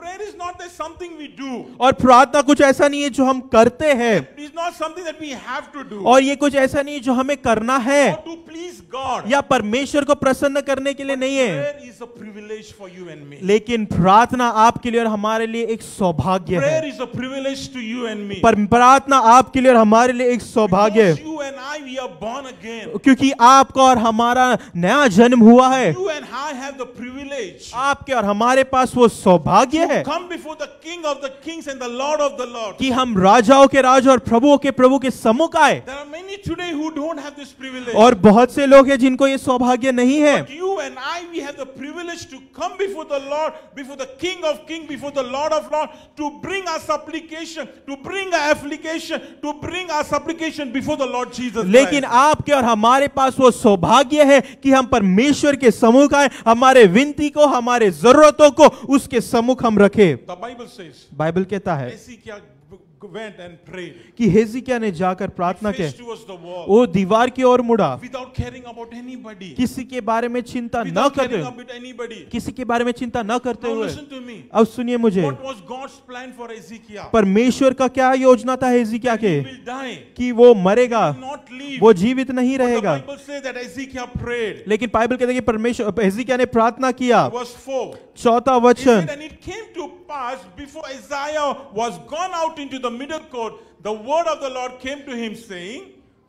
Speaker 1: not that something we do.
Speaker 2: और प्रार्थना कुछ ऐसा नहीं है जो हम करते हैं,
Speaker 1: It's not something that we have to do.
Speaker 2: और ये कुछ ऐसा नहीं है जो हमें करना है
Speaker 1: Or to please God.
Speaker 2: या परमेश्वर को प्रसन्न करने के लिए नहीं है,
Speaker 1: Prayer is a privilege for you and me.
Speaker 2: लेकिन प्रार्थना आपके लिए और हमारे लिए एक सौभाग्य
Speaker 1: Prayer
Speaker 2: है।
Speaker 1: is a privilege to you and me.
Speaker 2: पर प्रार्थना आपके लिए और हमारे लिए एक सौभाग्य
Speaker 1: Because
Speaker 2: है,
Speaker 1: you and I, we are born again.
Speaker 2: क्योंकि आपका और हमारा नया जन्म हुआ है।
Speaker 1: You and I have the privilege
Speaker 2: आपके और हमारे पास वो सौभाग्य है
Speaker 1: come before the King of the Kings and the Lord of the Lords.
Speaker 2: कि हम राजाओं के राजा और प्रभुओं के प्रभु के सम्मुख आए।
Speaker 1: There are many today who don't have this privilege.
Speaker 2: और बहुत से लोग हैं जिनको ये सौभाग्य नहीं है,
Speaker 1: But you and I, we have the privilege to come before the Lord, before the King of Kings, before the Lord of Lords, to bring our supplication, to bring our application, to bring our supplication before the Lord Jesus
Speaker 2: लेकिन
Speaker 1: Christ.
Speaker 2: आपके और हमारे पास वो सौभाग्य है कि हम परमेश्वर के सम्मुख आए, हमारे विनती को, हमारे जरूरतों को उसके सम्मुख हम रखे।
Speaker 1: The Bible says,
Speaker 2: बाइबल कहता है
Speaker 1: Hezekiah went and prayed.
Speaker 2: कि हेजिकिय्याह ने जाकर प्रार्थना की,
Speaker 1: Faced towards the wall,
Speaker 2: वो दीवार की ओर मुड़ा,
Speaker 1: without caring about anybody,
Speaker 2: किसी के बारे में चिंता न
Speaker 1: without
Speaker 2: करते
Speaker 1: caring
Speaker 2: हुए,
Speaker 1: about anybody.
Speaker 2: किसी के बारे में चिंता न करते
Speaker 1: Now
Speaker 2: हुए।
Speaker 1: listen to me.
Speaker 2: अब सुनिए मुझे,
Speaker 1: What was God's plan for Hezekiah?
Speaker 2: परमेश्वर का क्या योजना था हेजिकिय्याह के,
Speaker 1: He will die,
Speaker 2: कि वो मरेगा,
Speaker 1: not live.
Speaker 2: वो जीवित नहीं
Speaker 1: But the
Speaker 2: रहेगा।
Speaker 1: Bible says that Hezekiah prayed.
Speaker 2: लेकिन बाइबल कहता है कि परमेश्वर हेजिकिय्याह ने प्रार्थना किया।
Speaker 1: Verse four.
Speaker 2: चौथा
Speaker 1: He
Speaker 2: वचन,
Speaker 1: said, and it came to pass before Isaiah was gone out into the middle court, the word of the Lord came to him saying,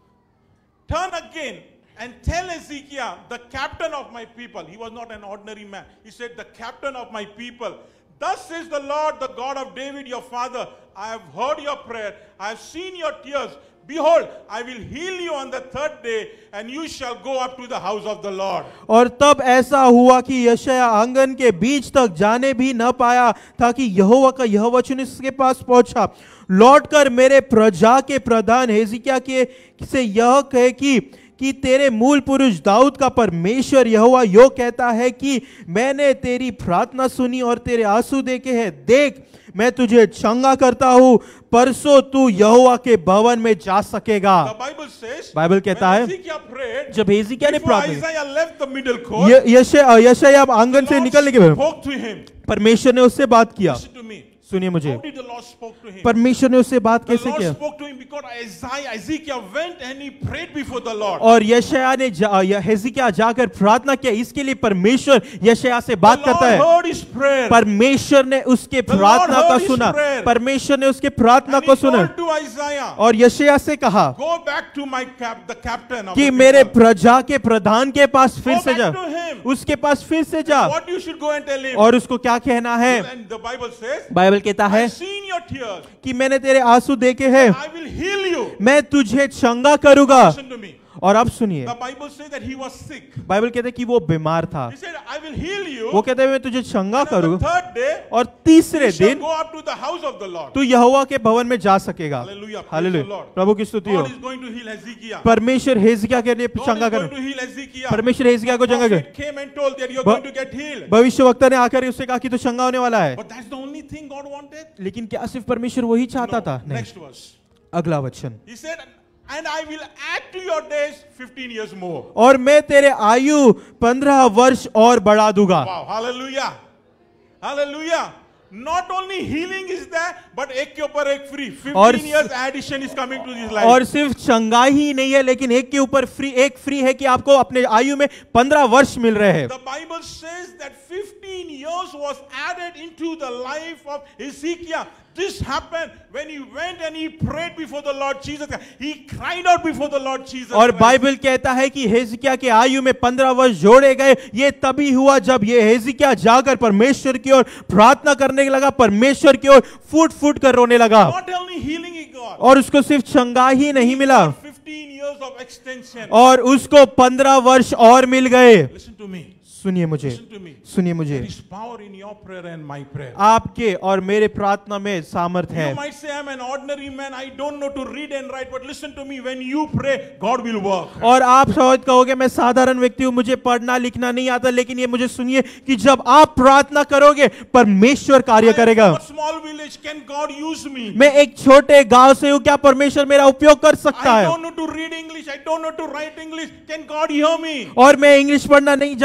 Speaker 1: turn again and tell Hezekiah, the captain of my people. He was not an ordinary man. He said, the captain of my people. Thus says the Lord, the God of David, your father, I have heard your prayer. I have seen your tears. Behold, I will heal you on the third day, and you shall go up to the house of the Lord.
Speaker 2: और तब ऐसा हुआ कि यशायाह आंगन के बीच तक जाने भी न पाया था कि यहोवा का यह वचन इसके पास पहुंचा, लौटकर मेरे प्रजा के प्रधान हेजिकिय्याह के से यह कहे कि कि तेरे मूल पुरुष दाऊद का परमेश्वर यहोवा यो कहता है कि मैंने तेरी प्रार्थना सुनी और तेरे आंसू देखे हैं। देख, मैं तुझे चंगा करता हूँ, परसों तू यहोवा के भवन में जा सकेगा।
Speaker 1: The Bible says,
Speaker 2: बाइबल कहता
Speaker 1: when
Speaker 2: है,
Speaker 1: Hezekiah prayed,
Speaker 2: जब हेजिकिय्याह ने
Speaker 1: before
Speaker 2: प्रार्थना
Speaker 1: Isaiah left the middle court,
Speaker 2: की, यशायाह आंगन से
Speaker 1: the
Speaker 2: निकलने के
Speaker 1: Lord
Speaker 2: बाद
Speaker 1: spoke to him.
Speaker 2: परमेश्वर ने उससे बात किया।
Speaker 1: Listen to me.
Speaker 2: सुनिए मुझे,
Speaker 1: How did the Lord spoke to him?
Speaker 2: परमेश्वर ने उससे बात
Speaker 1: The
Speaker 2: कैसे
Speaker 1: Lord
Speaker 2: किया?
Speaker 1: spoke to him because Isaiah, Ezekiel went and he prayed before the Lord.
Speaker 2: और यशायाह ने जा, या हेजिकिय्याह जाकर प्रार्थना किया, इसके लिए परमेश्वर यशायाह से
Speaker 1: The
Speaker 2: बात
Speaker 1: Lord
Speaker 2: करता है।
Speaker 1: heard his prayer.
Speaker 2: परमेश्वर ने उसके
Speaker 1: The Lord
Speaker 2: प्रार्थना
Speaker 1: heard
Speaker 2: का
Speaker 1: his
Speaker 2: सुना,
Speaker 1: prayer.
Speaker 2: परमेश्वर ने उसके प्रार्थना
Speaker 1: And
Speaker 2: को
Speaker 1: he
Speaker 2: सुना
Speaker 1: told to Isaiah,
Speaker 2: और यशायाह से कहा
Speaker 1: go back to my cap, the captain of
Speaker 2: कि
Speaker 1: the
Speaker 2: मेरे
Speaker 1: people.
Speaker 2: प्रजा के प्रधान के पास फिर
Speaker 1: Go
Speaker 2: से
Speaker 1: back
Speaker 2: जा,
Speaker 1: to him.
Speaker 2: उसके पास फिर से जा
Speaker 1: What you should go and tell him.
Speaker 2: और उसको क्या कहना है?
Speaker 1: And the Bible says,
Speaker 2: Bible कहता है
Speaker 1: I've seen your tears.
Speaker 2: कि मैंने तेरे आंसू देखे हैं,
Speaker 1: I will heal you.
Speaker 2: मैं तुझे चंगा करूंगा।
Speaker 1: Listen to me.
Speaker 2: और अब सुनिए,
Speaker 1: The Bible says that he was sick.
Speaker 2: Bible कहता है कि वो बीमार था,
Speaker 1: He said, I will heal you.
Speaker 2: वो कहते हैं मैं तुझे चंगा
Speaker 1: And on the
Speaker 2: करूंगा
Speaker 1: third day,
Speaker 2: और तीसरे
Speaker 1: you shall
Speaker 2: दिन
Speaker 1: go up to the house of the Lord.
Speaker 2: तू यहोवा के भवन में जा सकेगा।
Speaker 1: Hallelujah. Praise the
Speaker 2: hallelujah,
Speaker 1: Lord.
Speaker 2: प्रभु की स्तुति हो।
Speaker 1: God is going to heal Hezekiah.
Speaker 2: परमेश्वर हेजिकिय्याह के लिए
Speaker 1: God
Speaker 2: चंगा
Speaker 1: is going
Speaker 2: कर,
Speaker 1: to heal Hezekiah.
Speaker 2: परमेश्वर हेजिकिय्याह को चंगा कर।
Speaker 1: Prophet came and told that you're
Speaker 2: ब-
Speaker 1: going to get healed.
Speaker 2: भविष्यवक्ता ने आकर उससे कहा कि तू चंगा होने वाला है,
Speaker 1: But that's the only thing God wanted.
Speaker 2: लेकिन क्या सिर्फ परमेश्वर वही चाहता
Speaker 1: No.
Speaker 2: था? नहीं।
Speaker 1: Next verse.
Speaker 2: अगला वचन,
Speaker 1: He said, and I will add to your days fifteen years more.
Speaker 2: और मैं तेरे आयु पंद्रह वर्ष और बढ़ा दूंगा।
Speaker 1: Wow. Hallelujah. Hallelujah. Not only healing is there, but ek ke upar ek free.
Speaker 2: और
Speaker 1: fifteen years addition is coming to his life.
Speaker 2: और सिर्फ चंगाई ही नहीं है, लेकिन एक के ऊपर फ्री एक फ्री है कि आपको अपने आयु में पंद्रह वर्ष मिल रहे हैं।
Speaker 1: The Bible says that fifteen years was added into the life of Hezekiah. This happened when he went and he prayed before the Lord Jesus. He cried out before the Lord Jesus.
Speaker 2: और
Speaker 1: Christ.
Speaker 2: Bible कहता है कि हेजिकिय्याह के आयु में पंद्रह वर्ष जोड़े गए। ये तभी हुआ जब ये हेजिकिय्याह जाकर परमेश्वर की ओर प्रार्थना करने लगा, परमेश्वर की ओर फूट फूट कर रोने लगा।
Speaker 1: Not only healing he got,
Speaker 2: और उसको सिर्फ चंगाई ही नहीं मिला,
Speaker 1: fifteen years of extension.
Speaker 2: और उसको पंद्रह वर्ष और मिल गए।
Speaker 1: Listen to me.
Speaker 2: सुनिए मुझे,
Speaker 1: Listen to me.
Speaker 2: सुनिए मुझे,
Speaker 1: There is power in your prayer and my prayer.
Speaker 2: आपके और मेरे प्रार्थना में सामर्थ्य है।
Speaker 1: You might say I'm an ordinary man. I don't know to read and write. But listen to me. When you pray, God will work.
Speaker 2: और आप शायद कहोगे मैं साधारण व्यक्ति हूं, मुझे पढ़ना लिखना नहीं आता, लेकिन ये मुझे सुनिए कि जब आप प्रार्थना करोगे परमेश्वर कार्य करेगा।
Speaker 1: I'm from a small village. Can God use me?
Speaker 2: मैं एक छोटे गांव से हूं, क्या परमेश्वर मेरा उपयोग कर सकता
Speaker 1: I
Speaker 2: है?
Speaker 1: don't know to read English. I don't know to write English. Can God hear me?
Speaker 2: और मैं इंग्लिश पढ़ना नहीं जानता, इंग्लिश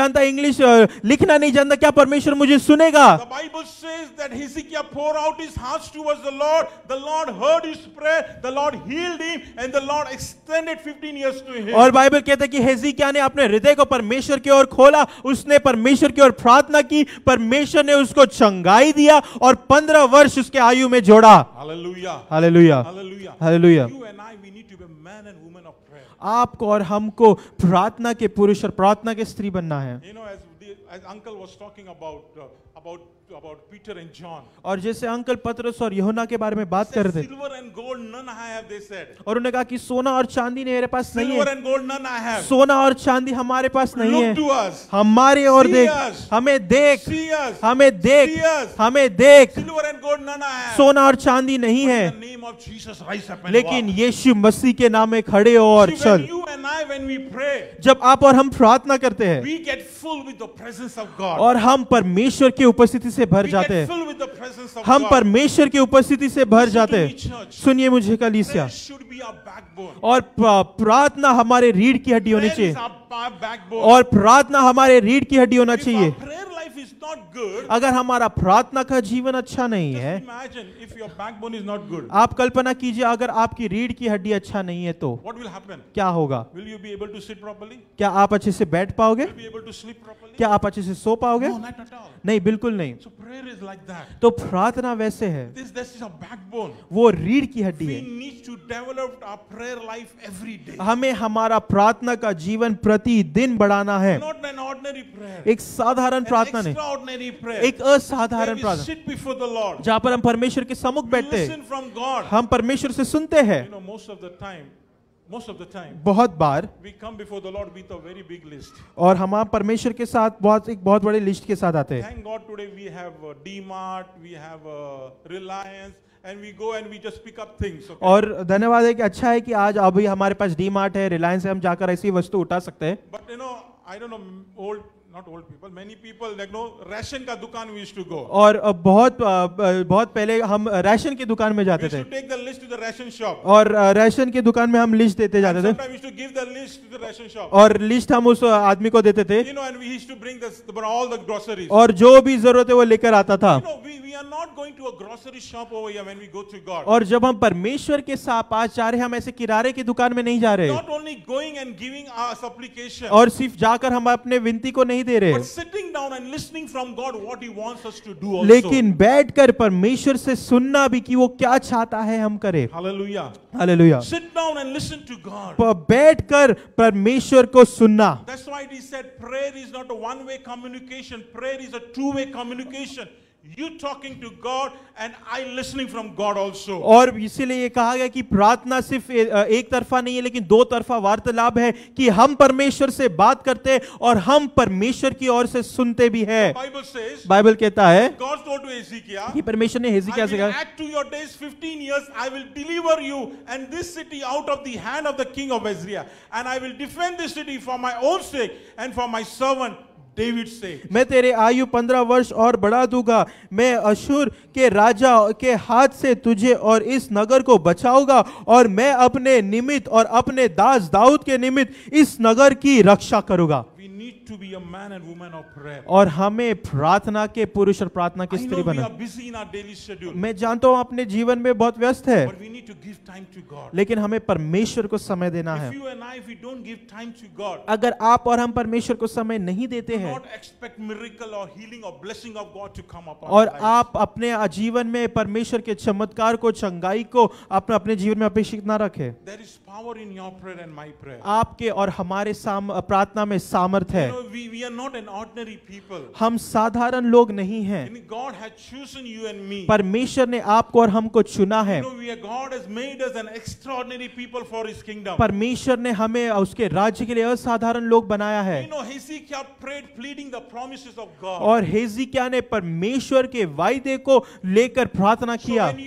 Speaker 2: इंग्लिश अ, लिखना नहीं जानता, क्या परमेश्वर मुझे सुनेगा?
Speaker 1: The Bible says that Hezekiah poured out his heart towards the Lord. The Lord heard his prayer. The Lord healed him, and the Lord extended fifteen years to him.
Speaker 2: और Bible कहता है कि हेzekiah ने अपने हृदय को परमेश्वर की ओर खोला, उसने परमेश्वर की ओर प्रार्थना की, परमेश्वर ने उसको चंगाई दिया और पंद्रह वर्ष उसके आयु में जोड़ा।
Speaker 1: Hallelujah.
Speaker 2: Hallelujah,
Speaker 1: Hallelujah.
Speaker 2: Hallelujah.
Speaker 1: You and I, we need to be men and women of prayer.
Speaker 2: आपको और हमको प्रार्थना के पुरुष और प्रार्थना के स्त्री बनना है।
Speaker 1: You know, as the, as Uncle was talking about uh, about about Peter and John.
Speaker 2: और जैसे अंकल पतरस और यूहन्ना के बारे में बात कर रहे थे,
Speaker 1: Silver and gold none I have, they said.
Speaker 2: और उन्होंने कहा कि सोना और चांदी मेरे पास नहीं
Speaker 1: Silver
Speaker 2: है,
Speaker 1: and gold none I have.
Speaker 2: सोना और चांदी हमारे पास नहीं
Speaker 1: Look
Speaker 2: है,
Speaker 1: to us.
Speaker 2: हमारे और
Speaker 1: See
Speaker 2: देख,
Speaker 1: us.
Speaker 2: हमें देख,
Speaker 1: See us.
Speaker 2: हमें देख,
Speaker 1: See us.
Speaker 2: हमें देख।
Speaker 1: Silver and gold none I have.
Speaker 2: सोना और चांदी नहीं
Speaker 1: But
Speaker 2: है,
Speaker 1: in the name of Jesus, rise up and
Speaker 2: लेकिन
Speaker 1: walk.
Speaker 2: यीशु मसीह के नाम में खड़े हो और
Speaker 1: See, when
Speaker 2: चल।
Speaker 1: you and I, when we pray,
Speaker 2: जब आप और हम प्रार्थना करते हैं
Speaker 1: we get full with the presence of God.
Speaker 2: और हम परमेश्वर की उपस्थिति से भर
Speaker 1: We
Speaker 2: जाते
Speaker 1: get
Speaker 2: हैं,
Speaker 1: full with the presence of
Speaker 2: हम
Speaker 1: God.
Speaker 2: परमेश्वर की उपस्थिति से भर जाते
Speaker 1: Listen to
Speaker 2: हैं।
Speaker 1: me, church.
Speaker 2: सुनिए मुझे कलीसिया,
Speaker 1: Prayer should be our backbone.
Speaker 2: और प्रा- प्रार्थना हमारे रीढ़ की हड्डी होनी
Speaker 1: Prayer is
Speaker 2: चाहिए,
Speaker 1: our our backbone.
Speaker 2: और प्रार्थना हमारे रीढ़ की हड्डी होना
Speaker 1: If
Speaker 2: चाहिए।
Speaker 1: our prayer life is not good,
Speaker 2: अगर हमारा प्रार्थना का जीवन अच्छा नहीं
Speaker 1: just
Speaker 2: है,
Speaker 1: imagine if your backbone is not good,
Speaker 2: आप कल्पना कीजिए अगर आपकी रीढ़ की हड्डी अच्छा नहीं है तो
Speaker 1: what will happen?
Speaker 2: क्या होगा?
Speaker 1: Will you be able to sit properly?
Speaker 2: क्या आप अच्छे से बैठ पाओगे?
Speaker 1: Will you be able to sleep properly?
Speaker 2: क्या आप अच्छे से सो पाओगे?
Speaker 1: No, not at all.
Speaker 2: नहीं, बिल्कुल नहीं।
Speaker 1: So prayer is like that.
Speaker 2: तो प्रार्थना वैसे है,
Speaker 1: This, this is our backbone.
Speaker 2: वो रीढ़ की हड्डी
Speaker 1: We
Speaker 2: है।
Speaker 1: need to develop our prayer life every day.
Speaker 2: हमें हमारा प्रार्थना का जीवन प्रतिदिन बढ़ाना है।
Speaker 1: Not an ordinary prayer.
Speaker 2: एक साधारण
Speaker 1: An
Speaker 2: प्रार्थना नहीं,
Speaker 1: extraordinary prayer.
Speaker 2: एक असाधारण
Speaker 1: Where we
Speaker 2: प्रार्थना
Speaker 1: sit before the Lord.
Speaker 2: जहाँ पर हम परमेश्वर के सम्मुख
Speaker 1: We
Speaker 2: बैठते हैं,
Speaker 1: listen from God.
Speaker 2: हम परमेश्वर से सुनते हैं।
Speaker 1: You know, most of the time, most of the time,
Speaker 2: बहुत बार
Speaker 1: we come before the Lord with a very big list.
Speaker 2: और हम परमेश्वर के साथ बहुत एक बहुत बड़ी लिस्ट के साथ आते हैं।
Speaker 1: Thank God today we have uh, D-Mart, we have uh, Reliance, and we go and we just pick up things. Okay?
Speaker 2: और धन्यवाद है कि अच्छा है कि आज अभी हमारे पास डी मार्ट है, रिलायंस है, हम जाकर ऐसी वस्तु उठा सकते हैं।
Speaker 1: But you know, I don't know, old, not old people, many people, like no, ration का दुकान we used to go.
Speaker 2: और अ, बहुत अ, बहुत पहले हम राशन की दुकान में
Speaker 1: We
Speaker 2: जाते
Speaker 1: used
Speaker 2: थे
Speaker 1: to take the list to the ration shop.
Speaker 2: और अ, राशन की दुकान में हम लिस्ट देते
Speaker 1: And
Speaker 2: जाते थे
Speaker 1: sometimes we used to give the list to the ration shop.
Speaker 2: और लिस्ट हम उस आदमी को देते थे
Speaker 1: You know, and we used to bring this, all the groceries.
Speaker 2: और जो भी जरूरत है वो लेकर आता था।
Speaker 1: You know, we, we are not going to a grocery shop over here when we go to God.
Speaker 2: और जब हम परमेश्वर के साथ पास जा रहे हैं, हम ऐसे किरारे की दुकान में नहीं जा रहे
Speaker 1: Not only going and giving our supplication,
Speaker 2: और सिर्फ जाकर हम अपने विनती को नहीं दे रहे,
Speaker 1: but sitting down and listening from God what He wants us to do also.
Speaker 2: लेकिन बैठकर परमेश्वर से सुनना भी कि वो क्या चाहता है हम करें।
Speaker 1: Hallelujah.
Speaker 2: Hallelujah.
Speaker 1: Sit down and listen to God.
Speaker 2: प- बैठकर परमेश्वर को सुनना।
Speaker 1: That's why He said prayer is not a one-way communication. Prayer is a two-way communication. You talking to God and I listening from God also.
Speaker 2: और इसीलिए ये कहा गया कि प्रार्थना सिर्फ ए- अ, एक तरफा नहीं है, लेकिन दो तरफा वार्तालाप है कि हम परमेश्वर से बात करते हैं और हम परमेश्वर की ओर से सुनते भी हैं।
Speaker 1: Bible says,
Speaker 2: बाइबल कहता है
Speaker 1: God told to Ezekiel,
Speaker 2: कि परमेश्वर ने
Speaker 1: I
Speaker 2: हेजिकिय्याह से
Speaker 1: will
Speaker 2: कहा
Speaker 1: add to your days fifteen years, I will deliver you and this city out of the hand of the king of Assyria, and I will defend this city for my own sake and for my servant David's sake.
Speaker 2: मैं तेरे आयु पंद्रह वर्ष और बढ़ा दूंगा, मैं अशूर के राजा के हाथ से तुझे और इस नगर को बचाऊंगा और मैं अपने निमित्त और अपने दास दाऊद के निमित्त इस नगर की रक्षा करूंगा।
Speaker 1: We need to be a man and woman of prayer.
Speaker 2: और हमें प्रार्थना के पुरुष और प्रार्थना की
Speaker 1: I
Speaker 2: स्त्री
Speaker 1: know we
Speaker 2: बना।
Speaker 1: are busy in our daily schedule,
Speaker 2: मैं जानता हूँ अपने जीवन में बहुत व्यस्त है,
Speaker 1: but we need to give time to God.
Speaker 2: लेकिन हमें परमेश्वर को समय देना है।
Speaker 1: If you and I, if we don't give time to God,
Speaker 2: अगर आप और हम परमेश्वर को समय नहीं देते
Speaker 1: do
Speaker 2: हैं
Speaker 1: not expect miracle or healing or blessing of God to come upon
Speaker 2: और
Speaker 1: our lives.
Speaker 2: आप अपने जीवन में परमेश्वर के चमत्कार को, चंगाई को अपने अपने जीवन में अपेक्षित ना रखें,
Speaker 1: There is power in your prayer and my prayer.
Speaker 2: आपके और हमारे साम प्रार्थना में सामर्थ है।
Speaker 1: You know, we, we are not an ordinary people.
Speaker 2: हम साधारण लोग नहीं हैं,
Speaker 1: And God had chosen you and me.
Speaker 2: परमेश्वर ने आपको और हमको चुना है।
Speaker 1: You know, we are, God has made us an extraordinary people for His kingdom.
Speaker 2: परमेश्वर ने हमें उसके राज्य के लिए असाधारण लोग बनाया है।
Speaker 1: You know, Hezekiah prayed, pleading the promises of God.
Speaker 2: और हेजिकिय्याह ने परमेश्वर के वायदे को लेकर प्रार्थना
Speaker 1: So
Speaker 2: किया।
Speaker 1: when you and I,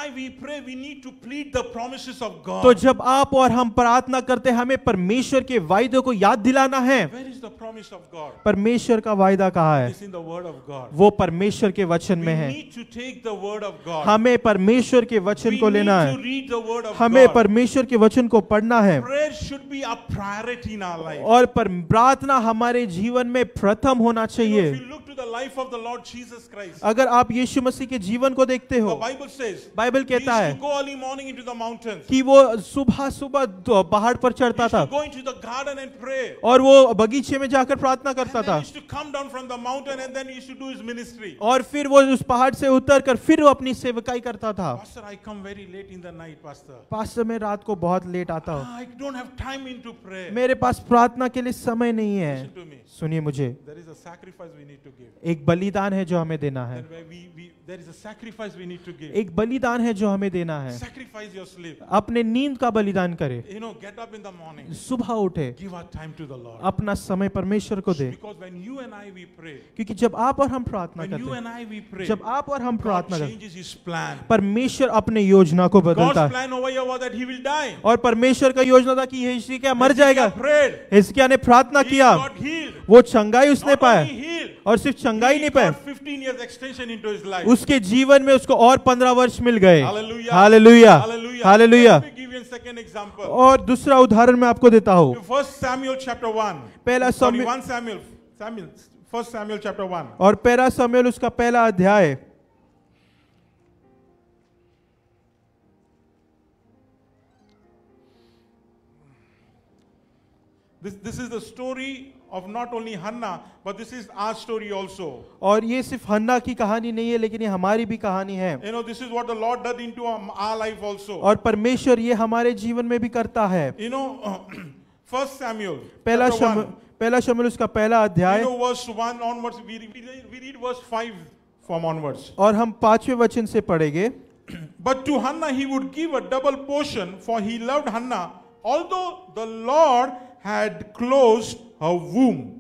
Speaker 1: I we pray, we need to plead the promises of God.
Speaker 2: तो जब आप और हम प्रार्थना करते हैं, हमें परमेश्वर के वायदों को याद दिलाना है।
Speaker 1: Where is the promise of God?
Speaker 2: परमेश्वर का वायदा कहाँ है?
Speaker 1: It's in the word of God.
Speaker 2: वो परमेश्वर के वचन
Speaker 1: We
Speaker 2: में है।
Speaker 1: need to take the word of God.
Speaker 2: हमें परमेश्वर के वचन
Speaker 1: We
Speaker 2: को
Speaker 1: need
Speaker 2: लेना
Speaker 1: to
Speaker 2: है।
Speaker 1: read the word of
Speaker 2: हमें
Speaker 1: God.
Speaker 2: परमेश्वर के वचन को पढ़ना है
Speaker 1: Prayer should be a priority in our life.
Speaker 2: और पर प्रार्थना हमारे जीवन में प्रथम होना
Speaker 1: You know,
Speaker 2: चाहिए।
Speaker 1: if you look to the life of the Lord Jesus Christ,
Speaker 2: अगर आप यीशु मसीह के जीवन को देखते
Speaker 1: the
Speaker 2: हो,
Speaker 1: Bible says,
Speaker 2: Bible
Speaker 1: he used
Speaker 2: कहता
Speaker 1: to
Speaker 2: है
Speaker 1: go early morning into the mountains.
Speaker 2: कि वो सुबह सुबह दो- पहाड़ पर
Speaker 1: He
Speaker 2: चढ़ता
Speaker 1: used
Speaker 2: था
Speaker 1: to go into the garden and pray.
Speaker 2: और वो बगीचे में जाकर प्रार्थना
Speaker 1: And
Speaker 2: करता
Speaker 1: then
Speaker 2: था
Speaker 1: he used to come down from the mountain and then he used to do his ministry.
Speaker 2: और फिर वो उस पहाड़ से उतर कर फिर वो अपनी सेवकाई करता था।
Speaker 1: Pastor, I come very late in the night, Pastor.
Speaker 2: Pastor मैं रात को बहुत लेट आता हूँ,
Speaker 1: Ah, I don't have time into prayer.
Speaker 2: मेरे पास प्रार्थना के लिए समय नहीं है।
Speaker 1: Listen to me.
Speaker 2: सुनिए मुझे,
Speaker 1: There is a sacrifice we need to give.
Speaker 2: एक बलिदान है जो हमें देना है।
Speaker 1: Then where we, we, there is a sacrifice we need to give.
Speaker 2: एक बलिदान है जो हमें देना है।
Speaker 1: Sacrifice your sleep.
Speaker 2: अपने नींद का बलिदान करे,
Speaker 1: You know, get up in the morning.
Speaker 2: सुबह उठे,
Speaker 1: Give our time to the Lord.
Speaker 2: अपना समय परमेश्वर को दे।
Speaker 1: Because when you and I we pray,
Speaker 2: क्योंकि जब आप और हम प्रार्थना
Speaker 1: when you
Speaker 2: करते
Speaker 1: and I we pray,
Speaker 2: हैं, जब आप और हम
Speaker 1: God
Speaker 2: प्रार्थना करते
Speaker 1: changes His plan.
Speaker 2: हैं, परमेश्वर अपने योजना को बदलता
Speaker 1: God's
Speaker 2: है।
Speaker 1: plan over here was that He will die.
Speaker 2: और परमेश्वर का योजना था कि हिजकिय्याह मर जाएगा।
Speaker 1: He prayed.
Speaker 2: हिजकिय्याह ने प्रार्थना
Speaker 1: He
Speaker 2: किया,
Speaker 1: got healed.
Speaker 2: वो चंगाई उसने
Speaker 1: Not
Speaker 2: पाया
Speaker 1: only healed,
Speaker 2: और सिर्फ चंगाई
Speaker 1: he
Speaker 2: नहीं पाया,
Speaker 1: got fifteen years extension into his life.
Speaker 2: उसके जीवन में उसको और पंद्रह वर्ष मिल गए।
Speaker 1: Hallelujah.
Speaker 2: Hallelujah,
Speaker 1: Hallelujah.
Speaker 2: Hallelujah.
Speaker 1: Let me give you a second example.
Speaker 2: और दूसरा उदाहरण मैं आपको देता हूँ।
Speaker 1: First Samuel chapter one.
Speaker 2: पहला
Speaker 1: Sorry,
Speaker 2: समय
Speaker 1: one Samuel. Samuel. First Samuel chapter one.
Speaker 2: और पहला शमूएल उसका पहला अध्याय।
Speaker 1: This, this is the story of not only Hannah, but this is our story also.
Speaker 2: और ये सिर्फ हन्ना की कहानी नहीं है, लेकिन ये हमारी भी कहानी है।
Speaker 1: You know, this is what the Lord did into our, our life also.
Speaker 2: और परमेश्वर ये हमारे जीवन में भी करता है।
Speaker 1: You know, First Samuel
Speaker 2: पहला
Speaker 1: chapter
Speaker 2: शमूएल
Speaker 1: one.
Speaker 2: पहला शमूएल उसका पहला
Speaker 1: You
Speaker 2: अध्याय
Speaker 1: know, verse one onwards, we, we, read- we read verse five from onwards.
Speaker 2: और हम पांचवें वचन से पढ़ेंगे।
Speaker 1: But to Hannah he would give a double portion, for he loved Hannah, although the Lord had closed her womb.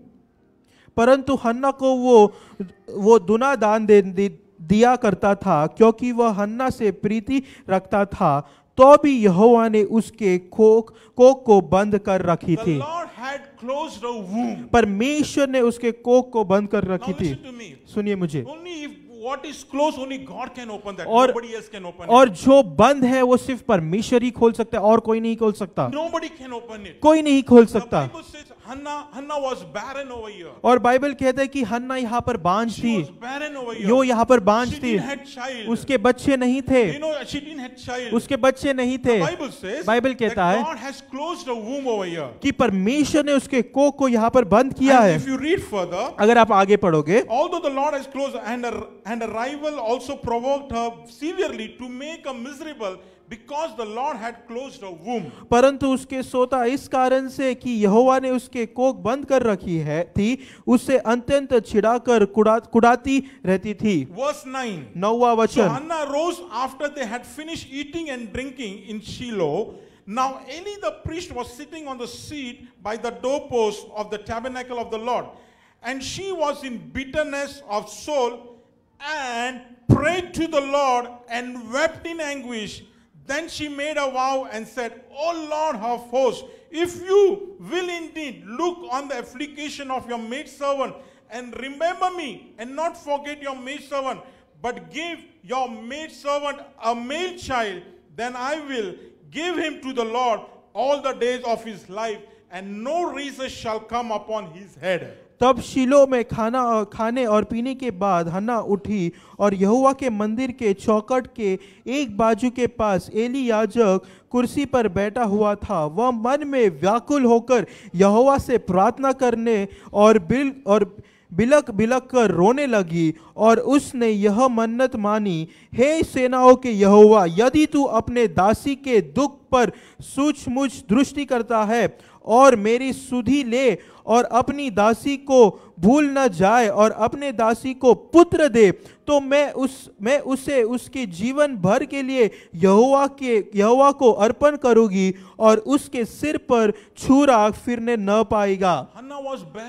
Speaker 2: परंतु हन्ना को वो वो दुना दान दे, दे दिया करता था, क्योंकि वह हन्ना से प्रीति रखता था। तो भी यहोवा ने उसके कोख कोख को बंद कर रखी
Speaker 1: The
Speaker 2: थी।
Speaker 1: Lord had closed her womb.
Speaker 2: परमेश्वर ने उसके कोख को बंद कर
Speaker 1: Now
Speaker 2: रखी थी।
Speaker 1: listen to me.
Speaker 2: सुनिए मुझे,
Speaker 1: Only if what is closed, only God can open that.
Speaker 2: और-
Speaker 1: Nobody else can open
Speaker 2: और
Speaker 1: it.
Speaker 2: जो बंद है वो सिर्फ परमेश्वर ही खोल सकता है और कोई नहीं खोल सकता।
Speaker 1: Nobody can open it.
Speaker 2: कोई नहीं खोल
Speaker 1: The
Speaker 2: सकता।
Speaker 1: Bible says Hannah, Hannah was barren over here.
Speaker 2: और बाइबल कहता है कि हन्ना यहाँ पर बांझ
Speaker 1: She
Speaker 2: थी,
Speaker 1: was barren over here.
Speaker 2: यो यहाँ पर बांझ
Speaker 1: She
Speaker 2: थी,
Speaker 1: didn't have child.
Speaker 2: उसके बच्चे नहीं थे,
Speaker 1: You know, she didn't have child.
Speaker 2: उसके बच्चे नहीं थे।
Speaker 1: The Bible says
Speaker 2: Bible
Speaker 1: that
Speaker 2: कहता है
Speaker 1: God has closed the womb over here.
Speaker 2: कि परमेश्वर ने उसके कोख को यहाँ पर बंद किया
Speaker 1: And
Speaker 2: है।
Speaker 1: if you read further,
Speaker 2: अगर आप आगे पढ़ोगे,
Speaker 1: although the Lord has closed, and a, and a rival also provoked her severely to make her miserable, because the Lord had closed her womb.
Speaker 2: परंतु उसके सोता इस कारण से कि यहोवा ने उसके कोख बंद कर रखी है थी, उससे अत्यंत छिड़ाकर कुड़ा कुड़ाती रहती थी।
Speaker 1: Verse nine.
Speaker 2: नौवा
Speaker 1: So
Speaker 2: वचन।
Speaker 1: Hannah rose after they had finished eating and drinking in Shiloh. Now Eli the priest was sitting on the seat by the doorpost of the tabernacle of the Lord, and she was in bitterness of soul and prayed to the Lord and wept in anguish. Then she made a vow and said, O Lord of hosts, if you will indeed look on the affliction of your maidservant and remember me and not forget your maidservant, but give your maidservant a male child, then I will give him to the Lord all the days of his life, and no razor shall come upon his head.
Speaker 2: तब शीलो में खाना खाने और पीने के बाद हन्ना उठी और यहोवा के मंदिर के चौखट के एक बाजू के पास एली याजक कुर्सी पर बैठा हुआ था। वह मन में व्याकुल होकर यहोवा से प्रार्थना करने और बिल और बिलक बिलक कर रोने लगी, और उसने यह मन्नत मानी, हे सेनाओं के यहोवा, यदि तू अपने दासी के दुख पर सूझबूझ दृष्टि करता है और मेरी सुधि ले और अपनी दासी को भूल न जाए और अपने दासी को पुत्र दे, तो मैं उस मैं उसे उसके जीवन भर के लिए यहोवा के यहोवा को अर्पण करूंगी और उसके सिर पर छुरा फिरने न पाएगा।
Speaker 1: Hannah was barren.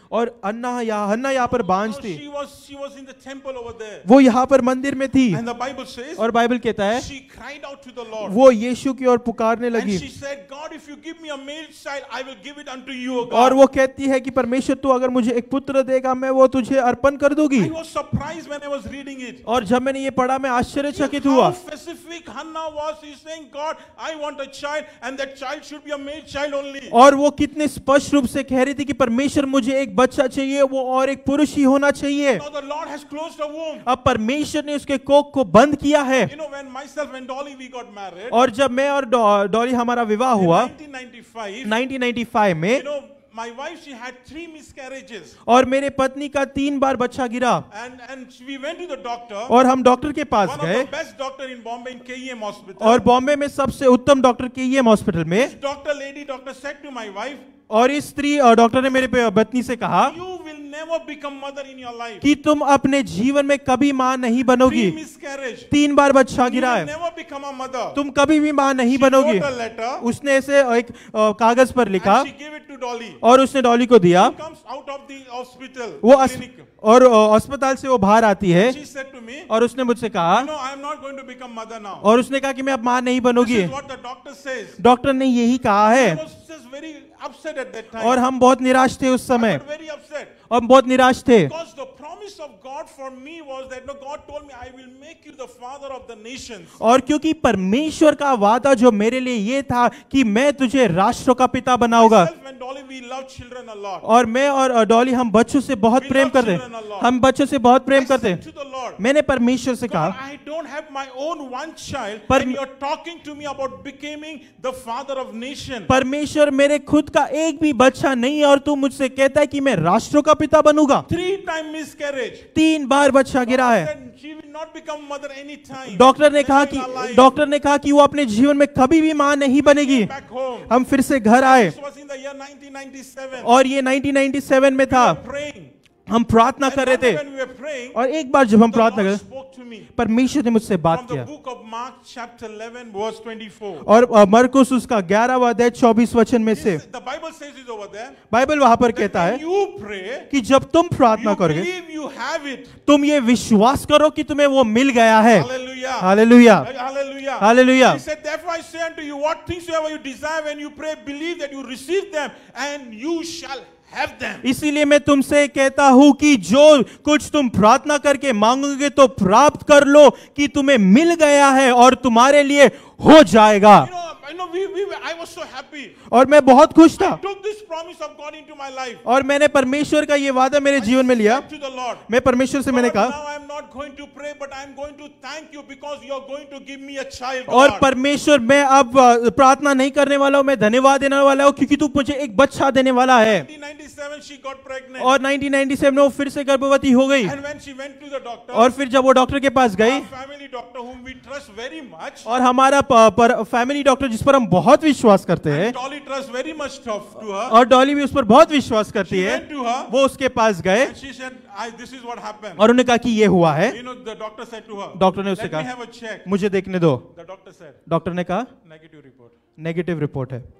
Speaker 2: और अन्ना यहाँ हन्ना यहाँ पर बांझ
Speaker 1: No,
Speaker 2: थी,
Speaker 1: she was she was in the temple over there.
Speaker 2: वो यहाँ पर मंदिर में थी,
Speaker 1: And the Bible says
Speaker 2: और बाइबल कहता है
Speaker 1: she cried out to the Lord.
Speaker 2: वो यीशु की ओर पुकारने
Speaker 1: And
Speaker 2: लगी,
Speaker 1: she said, God, if you give me a male child, I will give it unto you, O
Speaker 2: और
Speaker 1: God.
Speaker 2: वो कहती है कि परमेश्वर तू अगर मुझे एक पुत्र देगा मैं वो तुझे अर्पण कर दूंगी।
Speaker 1: I was surprised when I was reading it.
Speaker 2: और जब मैंने ये पढ़ा मैं आश्चर्यचकित
Speaker 1: How
Speaker 2: हुआ,
Speaker 1: specific Hannah was. She's saying, God, I want a child, and that child should be a male child only.
Speaker 2: और वो कितने स्पष्ट रूप से कह रही थी कि परमेश्वर मुझे एक बच्चा चाहिए, वो और एक पुरुष ही होना चाहिए।
Speaker 1: Now the Lord has closed her womb.
Speaker 2: अब परमेश्वर ने उसके कोख को बंद किया है।
Speaker 1: You know, when myself and Dolly we got married
Speaker 2: और जब मैं और डॉ- डॉली हमारा विवाह
Speaker 1: in
Speaker 2: हुआ
Speaker 1: nineteen ninety-five,
Speaker 2: nineteen ninety five में,
Speaker 1: you know, my wife, she had three miscarriages.
Speaker 2: और मेरे पत्नी का तीन बार बच्चा गिरा,
Speaker 1: And and we went to the doctor.
Speaker 2: और हम डॉक्टर के पास
Speaker 1: One of
Speaker 2: गए,
Speaker 1: the best doctor in Bombay in K E M hospital.
Speaker 2: और बॉम्बे में सबसे उत्तम डॉक्टर के ये हॉस्पिटल में,
Speaker 1: This doctor, lady doctor said to my wife,
Speaker 2: और इस स्त्री और डॉक्टर ने मेरे पे- पत्नी से कहा
Speaker 1: you will never become mother in your life.
Speaker 2: कि तुम अपने जीवन में कभी मां नहीं बनोगी।
Speaker 1: Three miscarriage.
Speaker 2: तीन बार बच्चा
Speaker 1: You
Speaker 2: गिरा
Speaker 1: will
Speaker 2: है,
Speaker 1: never become a mother.
Speaker 2: तुम कभी भी मां नहीं
Speaker 1: She
Speaker 2: बनोगी।
Speaker 1: wrote a letter
Speaker 2: उसने ऐसे एक अ, कागज पर लिखा
Speaker 1: and she gave it to Dolly.
Speaker 2: और उसने डॉली को दिया।
Speaker 1: She comes out of the hospital,
Speaker 2: वो अस-
Speaker 1: clinic.
Speaker 2: और अ, अस्पताल से वो बाहर आती है,
Speaker 1: She said to me,
Speaker 2: और उसने मुझसे कहा,
Speaker 1: no, I am not going to become mother now.
Speaker 2: और उसने कहा कि मैं अब मां नहीं
Speaker 1: This
Speaker 2: बनोगी।
Speaker 1: is what the doctor says.
Speaker 2: Doctor ने यही कहा
Speaker 1: I
Speaker 2: है,
Speaker 1: was just very upset at that time.
Speaker 2: और हम बहुत निराश थे उस
Speaker 1: I
Speaker 2: समय,
Speaker 1: got very upset.
Speaker 2: और बहुत निराश थे,
Speaker 1: Because the promise of God for me was that, no, God told me, I will make you the father of the nations.
Speaker 2: और क्योंकि परमेश्वर का वादा जो मेरे लिए ये था कि मैं तुझे राष्ट्रों का पिता बनाऊंगा।
Speaker 1: Myself and Dolly, we love children a lot.
Speaker 2: और मैं और डॉली हम बच्चों से बहुत
Speaker 1: We
Speaker 2: प्रेम
Speaker 1: love
Speaker 2: करते
Speaker 1: children a lot.
Speaker 2: हम बच्चों से बहुत प्रेम
Speaker 1: I
Speaker 2: करते
Speaker 1: said to the Lord,
Speaker 2: मैंने परमेश्वर से
Speaker 1: God,
Speaker 2: कहा,
Speaker 1: I don't have my own one child,
Speaker 2: पर-
Speaker 1: and you're talking to me about becoming the father of nation.
Speaker 2: परमेश्वर मेरे खुद का एक भी बच्चा नहीं है और तू मुझसे कहता है कि मैं राष्ट्रों का पिता बनूंगा।
Speaker 1: Three time miscarriage.
Speaker 2: तीन बार बच्चा गिरा है।
Speaker 1: Said she will not become mother any time.
Speaker 2: Doctor ने कहा
Speaker 1: Never
Speaker 2: कि
Speaker 1: in her life.
Speaker 2: डॉक्टर ने कहा कि वो अपने जीवन में कभी भी मां नहीं बनेगी।
Speaker 1: Back home.
Speaker 2: हम फिर से घर आए,
Speaker 1: This was in the year nineteen ninety-seven.
Speaker 2: और ये नाइनटीन नाइंटी सेवन में था।
Speaker 1: Praying.
Speaker 2: हम प्रार्थना
Speaker 1: And
Speaker 2: कर रहे
Speaker 1: one day
Speaker 2: थे,
Speaker 1: when we were praying,
Speaker 2: और एक बार जब हम
Speaker 1: the
Speaker 2: प्रार्थना
Speaker 1: Lord
Speaker 2: कर,
Speaker 1: spoke to me
Speaker 2: परमेश्वर ने मुझसे बात
Speaker 1: from the
Speaker 2: किया।
Speaker 1: book of Mark chapter eleven verse twenty-four.
Speaker 2: और अ, मरकुस उसका ग्यारहवां अध्याय चौबीस वचन में से,
Speaker 1: This- The Bible says it over there.
Speaker 2: Bible वहां पर
Speaker 1: That
Speaker 2: कहता
Speaker 1: when
Speaker 2: है
Speaker 1: you pray,
Speaker 2: कि जब तुम प्रार्थना
Speaker 1: you
Speaker 2: करोगे
Speaker 1: believe you have it.
Speaker 2: तुम ये विश्वास करो कि तुम्हें वो मिल गया है।
Speaker 1: Hallelujah.
Speaker 2: Hallelujah,
Speaker 1: Hallelujah.
Speaker 2: Hallelujah.
Speaker 1: He said, therefore I say unto you, what things soever you desire when you pray, believe that you receive them, and you shall have them.
Speaker 2: इसीलिए मैं तुमसे कहता हूं कि जो कुछ तुम प्रार्थना करके मांगोगे तो प्राप्त कर लो कि तुम्हें मिल गया है और तुम्हारे लिए हो जाएगा।
Speaker 1: You know, I know we, we, I was so happy.
Speaker 2: और मैं बहुत खुश था,
Speaker 1: I took this promise of God into my life.
Speaker 2: और मैंने परमेश्वर का ये वादा मेरे जीवन में लिया।
Speaker 1: To the Lord.
Speaker 2: मैं परमेश्वर से मैंने
Speaker 1: Lord,
Speaker 2: कहा,
Speaker 1: now I am not going to pray, but I am going to thank you because you are going to give me a child.
Speaker 2: और
Speaker 1: God.
Speaker 2: परमेश्वर मैं अब अ, प्रार्थना नहीं करने वाला हूं, मैं धन्यवाद देने वाला हूं क्योंकि तू मुझे एक बच्चा देने वाला है।
Speaker 1: nineteen ninety-seven she got pregnant.
Speaker 2: और नाइनटीन नाइंटी सेवन में वो फिर से गर्भवती हो गई,
Speaker 1: And when she went to the doctor,
Speaker 2: और फिर जब वो डॉक्टर के पास गई,
Speaker 1: our family doctor whom we trust very much,
Speaker 2: और हमारा प- पर फैमिली डॉक्टर जिस पर हम बहुत विश्वास करते हैं,
Speaker 1: and Dolly trusts very much to to her,
Speaker 2: और डॉली भी उस पर बहुत विश्वास करती
Speaker 1: she
Speaker 2: है,
Speaker 1: went to her
Speaker 2: वो उसके पास गए
Speaker 1: and she said, I, this is what happened.
Speaker 2: और उन्होंने कहा कि ये हुआ है।
Speaker 1: You know, the doctor said to her,
Speaker 2: doctor ने उससे
Speaker 1: let me
Speaker 2: कहा,
Speaker 1: have a check.
Speaker 2: मुझे देखने दो।
Speaker 1: The doctor said,
Speaker 2: डॉक्टर ने कहा
Speaker 1: negative report.
Speaker 2: नेगेटिव रिपोर्ट है।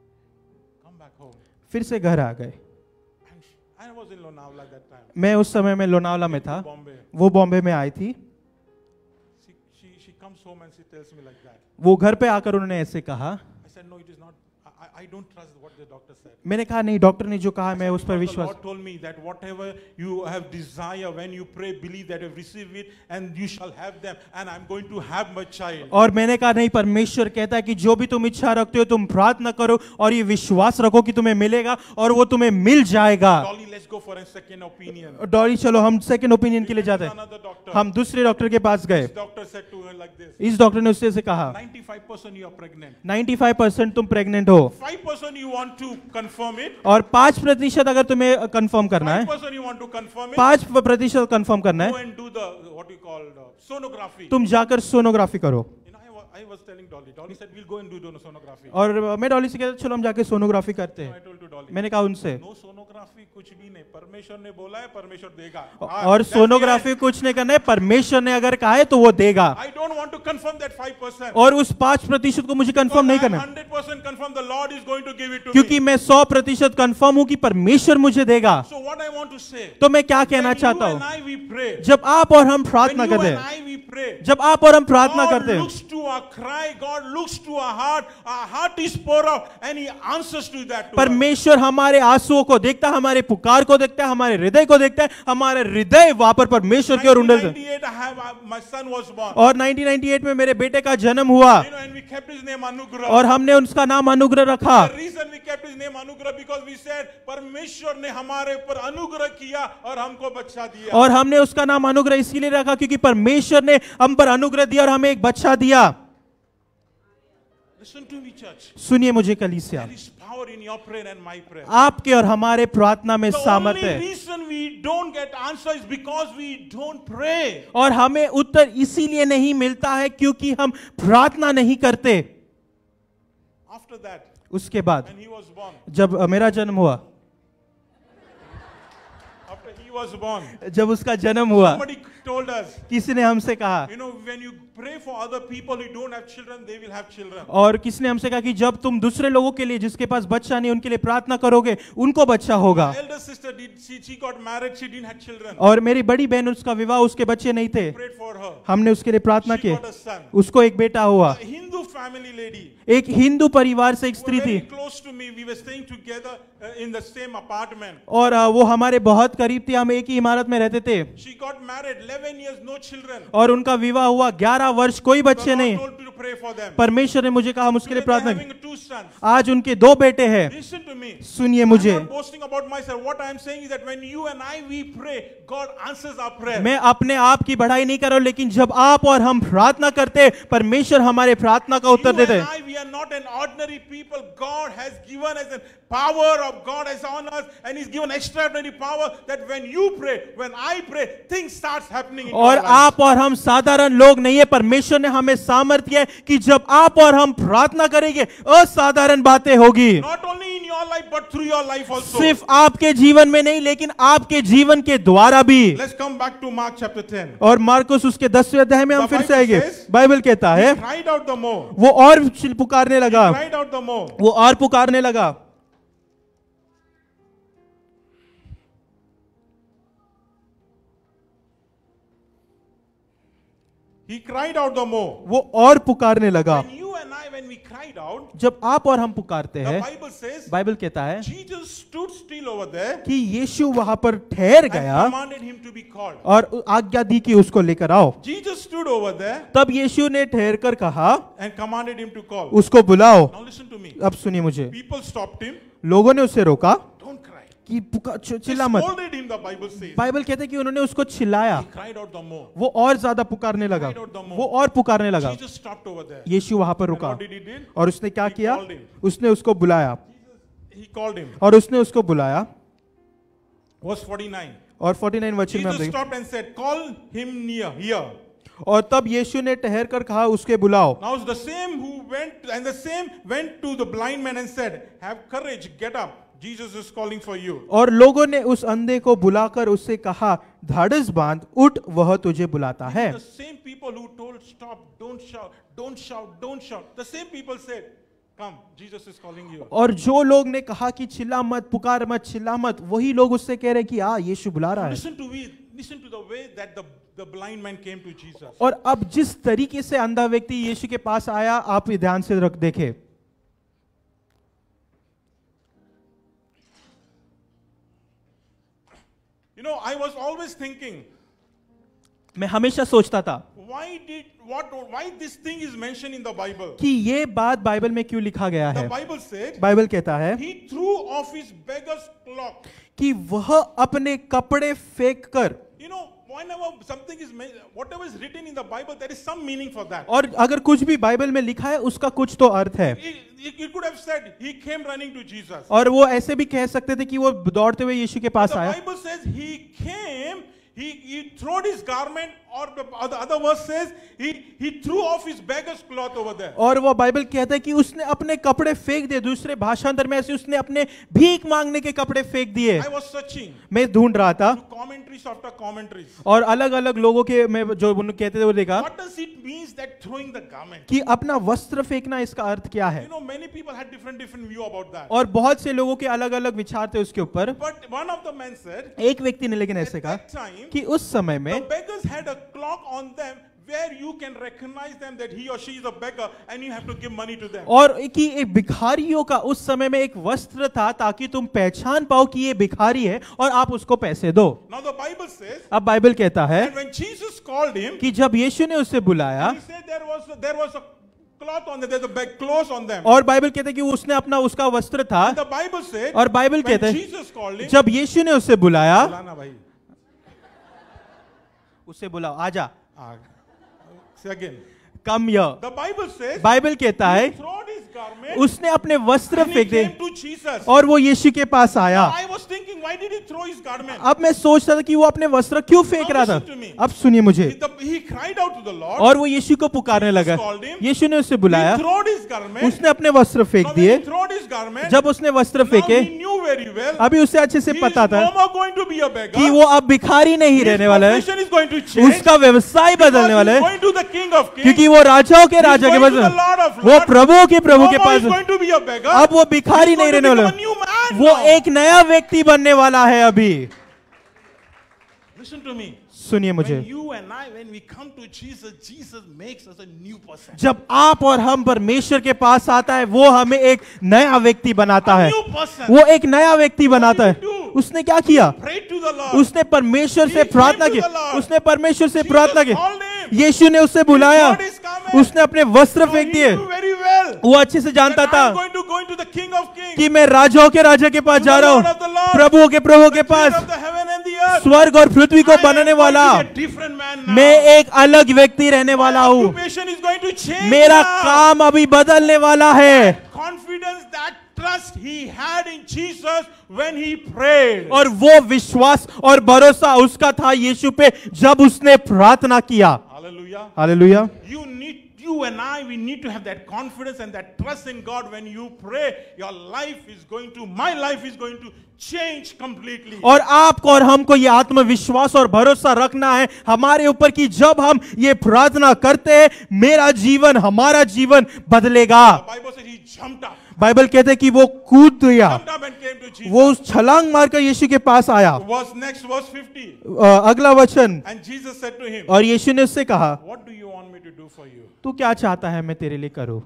Speaker 1: Come back home.
Speaker 2: फिर से घर आ गए।
Speaker 1: And she- I was in Lonavala that time.
Speaker 2: मैं उस समय में लोनावला में था,
Speaker 1: Bombay.
Speaker 2: वो बॉम्बे में आई थी।
Speaker 1: She, she, she comes home and she tells me like that.
Speaker 2: वो घर पे आकर उन्होंने ऐसे कहा,
Speaker 1: I said, no, it is not. I, I- I don't trust what the doctor said.
Speaker 2: मैंने कहा नहीं, डॉक्टर ने जो कहा मैं उस पर
Speaker 1: Because the
Speaker 2: विश्वास,
Speaker 1: Lord told me that whatever you have desire when you pray, believe that you have received it and you shall have them, and I'm going to have my child.
Speaker 2: और मैंने कहा नहीं, परमेश्वर कहता है कि जो भी तुम इच्छा रखते हो तुम प्रार्थना करो और ये विश्वास रखो कि तुम्हें मिलेगा और वो तुम्हें मिल जाएगा।
Speaker 1: Dolly, let's go for a second opinion.
Speaker 2: Dolly चलो हम सेकंड ओपिनियन के लिए जाते हैं।
Speaker 1: Another doctor.
Speaker 2: हम दूसरे डॉक्टर के पास गए।
Speaker 1: This doctor said to her like this.
Speaker 2: इस डॉक्टर ने उससे से कहा
Speaker 1: ninety-five percent you are pregnant.
Speaker 2: पचानवे परसेंट तुम प्रेग्नेंट हो,
Speaker 1: five percent you want to confirm it.
Speaker 2: और पाँच प्रतिशत अगर तुम्हें कंफर्म करना
Speaker 1: five
Speaker 2: है,
Speaker 1: percent you want to confirm it.
Speaker 2: पाँच प्रतिशत कंफर्म करना
Speaker 1: Go
Speaker 2: है,
Speaker 1: and do the what you call the sonography.
Speaker 2: तुम जाकर सोनोग्राफी करो।
Speaker 1: You know, I, wa- I was telling Dolly. Dolly said, "We'll go and do dono- sonography."
Speaker 2: और मैं डॉली से कहता चलो हम जाके सोनोग्राफी करते
Speaker 1: So I
Speaker 2: हैं।
Speaker 1: told to Dolly,
Speaker 2: मैंने कहा उनसे,
Speaker 1: "No sonography, कुछ भी नहीं। परमेश्वर ने बोला है, परमेश्वर देगा."
Speaker 2: और सोनोग्राफी कुछ नहीं करना है, परमेश्वर ने अगर कहा है तो वो देगा।
Speaker 1: I don't want to confirm that five percent.
Speaker 2: और उस पाँच प्रतिशत को मुझे कंफर्म नहीं करना,
Speaker 1: hundred percent confirm the Lord is going to give it to
Speaker 2: क्योंकि
Speaker 1: me.
Speaker 2: मैं सौ प्रतिशत कंफर्म हूँ कि परमेश्वर मुझे देगा।
Speaker 1: So what I want to say,
Speaker 2: तो मैं क्या कहना
Speaker 1: when you
Speaker 2: चाहता
Speaker 1: and
Speaker 2: हूँ,
Speaker 1: I we pray,
Speaker 2: जब आप और हम
Speaker 1: when
Speaker 2: प्रार्थना
Speaker 1: you
Speaker 2: करते
Speaker 1: and
Speaker 2: हैं,
Speaker 1: I we pray,
Speaker 2: जब आप और हम प्रार्थना
Speaker 1: God
Speaker 2: करते हैं,
Speaker 1: looks to our cry, God looks to our heart, our heart is poured out and He answers to that. To us.
Speaker 2: परमेश्वर हमारे आंसुओं को देखता है, हमारे पुकार को देखता है, हमारे हृदय को देखता है, हमारे हृदय वहां पर परमेश्वर की ओर उंडलते हैं।
Speaker 1: nineteen ninety-eight, I have, uh, my son was born.
Speaker 2: और नाइनटीन नाइंटी एट में मेरे बेटे का जन्म हुआ
Speaker 1: You know, and we kept his name Anugrah.
Speaker 2: और हमने उसका नाम अनुग्रह रखा।
Speaker 1: The reason we kept his name Anugrah because we said परमेश्वर ने हमारे ऊपर अनुग्रह किया और हमको बच्चा दिया।
Speaker 2: और हमने उसका नाम अनुग्रह इसीलिए रखा क्योंकि परमेश्वर ने हम पर अनुग्रह दिया और हमें एक बच्चा दिया।
Speaker 1: Listen to me, church.
Speaker 2: सुनिए मुझे कलीसिया,
Speaker 1: There is power in your prayer and my prayer.
Speaker 2: आपके और हमारे प्रार्थना में
Speaker 1: The
Speaker 2: सामर्थ्य
Speaker 1: only
Speaker 2: है
Speaker 1: reason we don't get answer is because we don't pray.
Speaker 2: और हमें उत्तर इसीलिए नहीं मिलता है क्योंकि हम प्रार्थना नहीं करते।
Speaker 1: After that,
Speaker 2: उसके बाद
Speaker 1: when he was born,
Speaker 2: जब अ, मेरा जन्म हुआ,
Speaker 1: after he was born,
Speaker 2: जब उसका जन्म हुआ,
Speaker 1: somebody told us,
Speaker 2: किसी ने हमसे कहा,
Speaker 1: you know, when you pray for other people who don't have children, they will have children.
Speaker 2: और किसी ने हमसे कहा कि जब तुम दूसरे लोगों के लिए जिसके पास बच्चा नहीं उनके लिए प्रार्थना करोगे उनको बच्चा होगा।
Speaker 1: My elder sister did, she, she got married, she didn't have children.
Speaker 2: और मेरी बड़ी बहन, उसका विवाह, उसके बच्चे नहीं थे,
Speaker 1: Prayed for her.
Speaker 2: हमने उसके लिए प्रार्थना
Speaker 1: She
Speaker 2: की,
Speaker 1: got a son.
Speaker 2: उसको एक बेटा हुआ।
Speaker 1: A Hindu family lady.
Speaker 2: एक हिंदू परिवार से एक
Speaker 1: Who
Speaker 2: स्त्री
Speaker 1: were
Speaker 2: थी
Speaker 1: very close to me. We were staying together uh, in the same apartment.
Speaker 2: और अ, वो हमारे बहुत करीब थी, हम एक ही इमारत में रहते थे
Speaker 1: She got married, eleven years, no children.
Speaker 2: और उनका विवाह हुआ, ग्यारह वर्ष कोई
Speaker 1: The
Speaker 2: बच्चे
Speaker 1: Lord
Speaker 2: नहीं।
Speaker 1: told me to pray for them.
Speaker 2: परमेश्वर ने मुझे कहा हम उसके लिए
Speaker 1: Today they're
Speaker 2: प्रार्थना की।
Speaker 1: having two sons.
Speaker 2: आज उनके दो बेटे हैं।
Speaker 1: Listen to me.
Speaker 2: सुनिए
Speaker 1: I'm
Speaker 2: मुझे,
Speaker 1: not boasting about myself. What I'm saying is that when you and I we pray, God answers our prayer.
Speaker 2: मैं अपने आप की बढ़ाई नहीं कर रहा हूं, लेकिन जब आप और हम प्रार्थना करते हैं परमेश्वर हमारे प्रार्थना का उत्तर
Speaker 1: You
Speaker 2: देते
Speaker 1: and
Speaker 2: हैं।
Speaker 1: I, we are not an ordinary people. God has given us a power of God has on us, and He's given extraordinary power that when you pray, when I pray, things starts happening in
Speaker 2: और
Speaker 1: your life.
Speaker 2: आप और हम साधारण लोग नहीं है, परमेश्वर ने हमें सामर्थ्य है कि जब आप और हम प्रार्थना करेंगे असाधारण बातें होगी।
Speaker 1: Not only in your life, but through your life also.
Speaker 2: सिर्फ आपके जीवन में नहीं, लेकिन आपके जीवन के द्वारा भी।
Speaker 1: Let's come back to Mark chapter ten.
Speaker 2: और मार्कुस उसके दसवें अध्याय में हम
Speaker 1: The
Speaker 2: फिर से
Speaker 1: Bible
Speaker 2: आएंगे।
Speaker 1: says,
Speaker 2: बाइबल कहता है
Speaker 1: He cried out the more.
Speaker 2: वो और पुकारने लगा,
Speaker 1: Cried out the more.
Speaker 2: वो और पुकारने लगा।
Speaker 1: He cried out the more.
Speaker 2: वो और पुकारने लगा।
Speaker 1: When you and I, when we cried out,
Speaker 2: जब आप और हम पुकारते
Speaker 1: the
Speaker 2: हैं,
Speaker 1: Bible says,
Speaker 2: बाइबल कहता है
Speaker 1: Jesus stood still over there
Speaker 2: कि यीशु वहां पर ठहर
Speaker 1: and
Speaker 2: गया
Speaker 1: commanded him to be called.
Speaker 2: और आज्ञा दी कि उसको लेकर आओ।
Speaker 1: Jesus stood over there
Speaker 2: तब यीशु ने ठहर कर कहा
Speaker 1: and commanded him to call.
Speaker 2: उसको बुलाओ।
Speaker 1: Now listen to me.
Speaker 2: अब सुनिए मुझे,
Speaker 1: People stopped him.
Speaker 2: लोगों ने उसे रोका
Speaker 1: Don't cry.
Speaker 2: कि पुका- चि-
Speaker 1: They
Speaker 2: चिल्ला मत।
Speaker 1: scolded him, the Bible says.
Speaker 2: Bible कहते हैं कि उन्होंने उसको चिल्लाया,
Speaker 1: He cried out the more.
Speaker 2: वो और ज्यादा पुकारने लगा, वो और पुकारने लगा।
Speaker 1: Jesus stopped over there.
Speaker 2: यीशु वहां पर
Speaker 1: And
Speaker 2: रुका
Speaker 1: what did he do?
Speaker 2: और उसने क्या
Speaker 1: He
Speaker 2: किया,
Speaker 1: called him.
Speaker 2: उसने उसको बुलाया
Speaker 1: He called him.
Speaker 2: और उसने उसको बुलाया।
Speaker 1: Verse forty-nine.
Speaker 2: और उनचास वचन में हम
Speaker 1: Jesus
Speaker 2: देखें,
Speaker 1: stopped and said, call him near, here.
Speaker 2: और तब यीशु ने ठहर कर कहा उसके बुलाओ।
Speaker 1: Now it's the same who went, and the same went to the blind man and said, have courage, get up. Jesus is calling for you.
Speaker 2: और लोगों ने उस अंधे को बुलाकर उससे कहा धाड़स बांध, उठ, वह तुझे बुलाता है।
Speaker 1: The same people who told, stop, don't shout, don't shout, don't shout. The same people said, come, Jesus is calling you.
Speaker 2: और जो लोग ने कहा कि चिल्ला मत, पुकार मत, चिल्ला मत, वही लोग उससे कह रहे कि आ यीशु बुला रहा है।
Speaker 1: Listen to me, listen to the way that the, the blind man came to Jesus.
Speaker 2: और अब जिस तरीके से अंधा व्यक्ति यीशु के पास आया, आप ये ध्यान से रख देखें।
Speaker 1: You know, I was always thinking,
Speaker 2: मैं हमेशा सोचता था
Speaker 1: why did what why this thing is mentioned in the Bible?
Speaker 2: कि ये बात बाइबल में क्यों लिखा गया
Speaker 1: The
Speaker 2: है।
Speaker 1: Bible said
Speaker 2: बाइबल कहता है
Speaker 1: he threw off his beggar's cloak.
Speaker 2: कि वह अपने कपड़े फेंक कर,
Speaker 1: You know, whenever something is men- whatever is written in the Bible, there is some meaning for that.
Speaker 2: और अगर कुछ भी बाइबल में लिखा है उसका कुछ तो अर्थ है।
Speaker 1: It, it, it could have said he came running to Jesus.
Speaker 2: और वो ऐसे भी कह सकते थे कि वो दौड़ते हुए यीशु के पास
Speaker 1: The
Speaker 2: आया,
Speaker 1: Bible says he came, he, he throwed his garment or the other, other verse says he he threw off his beggar's cloth over there.
Speaker 2: और वो बाइबल कहता है कि उसने अपने कपड़े फेंक दिए। दूसरे भाषांतर में ऐसे उसने अपने भीख मांगने के कपड़े फेंक दिए।
Speaker 1: I was searching
Speaker 2: मैं ढूंढ रहा था
Speaker 1: to commentaries after commentaries.
Speaker 2: और अलग अलग लोगों के मैं जो उन्होंने कहते थे वो देखा
Speaker 1: What does it means that throwing the garment?
Speaker 2: कि अपना वस्त्र फेंकना इसका अर्थ क्या है।
Speaker 1: You know, many people had different different view about that.
Speaker 2: और बहुत से लोगों के अलग अलग विचार थे उसके ऊपर।
Speaker 1: But one of the men said,
Speaker 2: एक व्यक्ति ने लेकिन ऐसे
Speaker 1: at
Speaker 2: कहा
Speaker 1: that time,
Speaker 2: कि उस समय में
Speaker 1: the beggars had a clock on them where you can recognize them that he or she is a beggar and you have to give money to them.
Speaker 2: और कि एक भिखारियों का उस समय में एक वस्त्र था ताकि तुम पहचान पाओ कि ये भिखारी है और आप उसको पैसे दो।
Speaker 1: Now the Bible says,
Speaker 2: अब बाइबल कहता है
Speaker 1: and when Jesus called him,
Speaker 2: कि जब यीशु ने उसे बुलाया
Speaker 1: he said there was there was a cloth on them, there's a bag clothes on them.
Speaker 2: और बाइबल कहता है कि उसने अपना उसका वस्त्र था।
Speaker 1: And the Bible said,
Speaker 2: और बाइबल
Speaker 1: when
Speaker 2: कहता है
Speaker 1: Jesus called him,
Speaker 2: जब यीशु ने उसे बुलाया,
Speaker 1: बुलाना भाई,
Speaker 2: उसे बुलाओ आजा,
Speaker 1: आ, say again.
Speaker 2: कम य।
Speaker 1: The Bible says,
Speaker 2: बाइबल कहता है
Speaker 1: he throwed his garment
Speaker 2: उसने अपने वस्त्र
Speaker 1: and he
Speaker 2: फेंक दिए
Speaker 1: came to Jesus.
Speaker 2: और वो यीशु के पास आया।
Speaker 1: I was thinking, why did he throw his garment?
Speaker 2: अब मैं सोच रहा था कि वो अपने वस्त्र क्यों फेंक रहा था। अब सुनिए मुझे।
Speaker 1: He, the, he cried out to the Lord.
Speaker 2: और वो यीशु को पुकारने लगा।
Speaker 1: called him.
Speaker 2: यीशु ने उसे बुलाया,
Speaker 1: He throwed his garment.
Speaker 2: उसने अपने वस्त्र फेंक
Speaker 1: Now when
Speaker 2: दिए।
Speaker 1: he throwed his garment,
Speaker 2: जब उसने वस्त्र
Speaker 1: now
Speaker 2: फेंके
Speaker 1: he knew very well
Speaker 2: अभी उसे अच्छे से
Speaker 1: he
Speaker 2: पता
Speaker 1: is
Speaker 2: था
Speaker 1: no more going to be a beggar.
Speaker 2: कि वो अब भिखारी नहीं
Speaker 1: His
Speaker 2: रहने वाला है,
Speaker 1: profession is going to change.
Speaker 2: उसका व्यवसाय
Speaker 1: Because
Speaker 2: बदलने वाला
Speaker 1: he is
Speaker 2: है,
Speaker 1: going to the King of Kings.
Speaker 2: क्योंकि वो राजाओं के
Speaker 1: He is
Speaker 2: राजा के
Speaker 1: going to
Speaker 2: pass,
Speaker 1: the Lord of
Speaker 2: वो
Speaker 1: Lords.
Speaker 2: प्रभुओं के प्रभु
Speaker 1: No
Speaker 2: के
Speaker 1: more
Speaker 2: pass,
Speaker 1: he is going to be a beggar.
Speaker 2: अब वो भिखारी
Speaker 1: He is
Speaker 2: नहीं
Speaker 1: going to
Speaker 2: रहने वाला,
Speaker 1: become a new man
Speaker 2: वो
Speaker 1: now.
Speaker 2: एक नया व्यक्ति बनने वाला है। अभी
Speaker 1: Listen to me.
Speaker 2: सुनिए मुझे,
Speaker 1: When you and I, when we come to Jesus, Jesus makes us a new person.
Speaker 2: जब आप और हम परमेश्वर के पास आता है वो हमें एक नया व्यक्ति बनाता
Speaker 1: A
Speaker 2: है,
Speaker 1: new person.
Speaker 2: वो एक नया व्यक्ति बनाता है।
Speaker 1: did he do?
Speaker 2: उसने क्या किया?
Speaker 1: Pray to the Lord.
Speaker 2: उसने परमेश्वर से
Speaker 1: He came
Speaker 2: प्रार्थना
Speaker 1: to
Speaker 2: की,
Speaker 1: the Lord.
Speaker 2: उसने परमेश्वर से
Speaker 1: Jesus
Speaker 2: प्रार्थना की,
Speaker 1: called him.
Speaker 2: यीशु ने उससे बुलाया,
Speaker 1: He throwed his garment.
Speaker 2: उसने अपने वस्त्र
Speaker 1: Now
Speaker 2: फेंक
Speaker 1: he
Speaker 2: दिए।
Speaker 1: knew very well
Speaker 2: वो अच्छे से जानता
Speaker 1: that I'm
Speaker 2: था
Speaker 1: going to go into the King of Kings,
Speaker 2: कि मैं राजाओं के राजा के पास
Speaker 1: to
Speaker 2: जा
Speaker 1: the
Speaker 2: रहा
Speaker 1: Lord
Speaker 2: हूँ,
Speaker 1: of the Lord,
Speaker 2: प्रभुओं के प्रभु के
Speaker 1: Creator
Speaker 2: pass,
Speaker 1: of the heaven and the earth.
Speaker 2: स्वर्ग और पृथ्वी को
Speaker 1: I am
Speaker 2: बनाने
Speaker 1: going
Speaker 2: वाला
Speaker 1: to be a different man now.
Speaker 2: मैं एक अलग व्यक्ति रहने
Speaker 1: My
Speaker 2: वाला हूँ।
Speaker 1: occupation is going to change
Speaker 2: मेरा
Speaker 1: now.
Speaker 2: काम अभी बदलने वाला है।
Speaker 1: Confidence, that trust he had in Jesus when he prayed.
Speaker 2: और वो विश्वास और भरोसा उसका था यीशु पे जब उसने प्रार्थना किया।
Speaker 1: Hallelujah.
Speaker 2: Hallelujah.
Speaker 1: You need, you and I, we need to have that confidence and that trust in God. When you pray, your life is going to, my life is going to change completely.
Speaker 2: और आपको और हमको ये आत्मविश्वास और भरोसा रखना है हमारे ऊपर कि जब हम ये प्रार्थना करते हैं मेरा जीवन, हमारा जीवन बदलेगा।
Speaker 1: The Bible says he jumped up.
Speaker 2: Bible कहते हैं कि वो कूद गया,
Speaker 1: Jumped up and came to Jesus.
Speaker 2: वो उस छलांग मारकर यीशु के पास आया।
Speaker 1: Verse next, verse fifty.
Speaker 2: अ, अगला वचन,
Speaker 1: And Jesus said to him,
Speaker 2: और यीशु ने उससे कहा,
Speaker 1: what do you want me to do for you?
Speaker 2: तू क्या चाहता है मैं तेरे लिए करूं?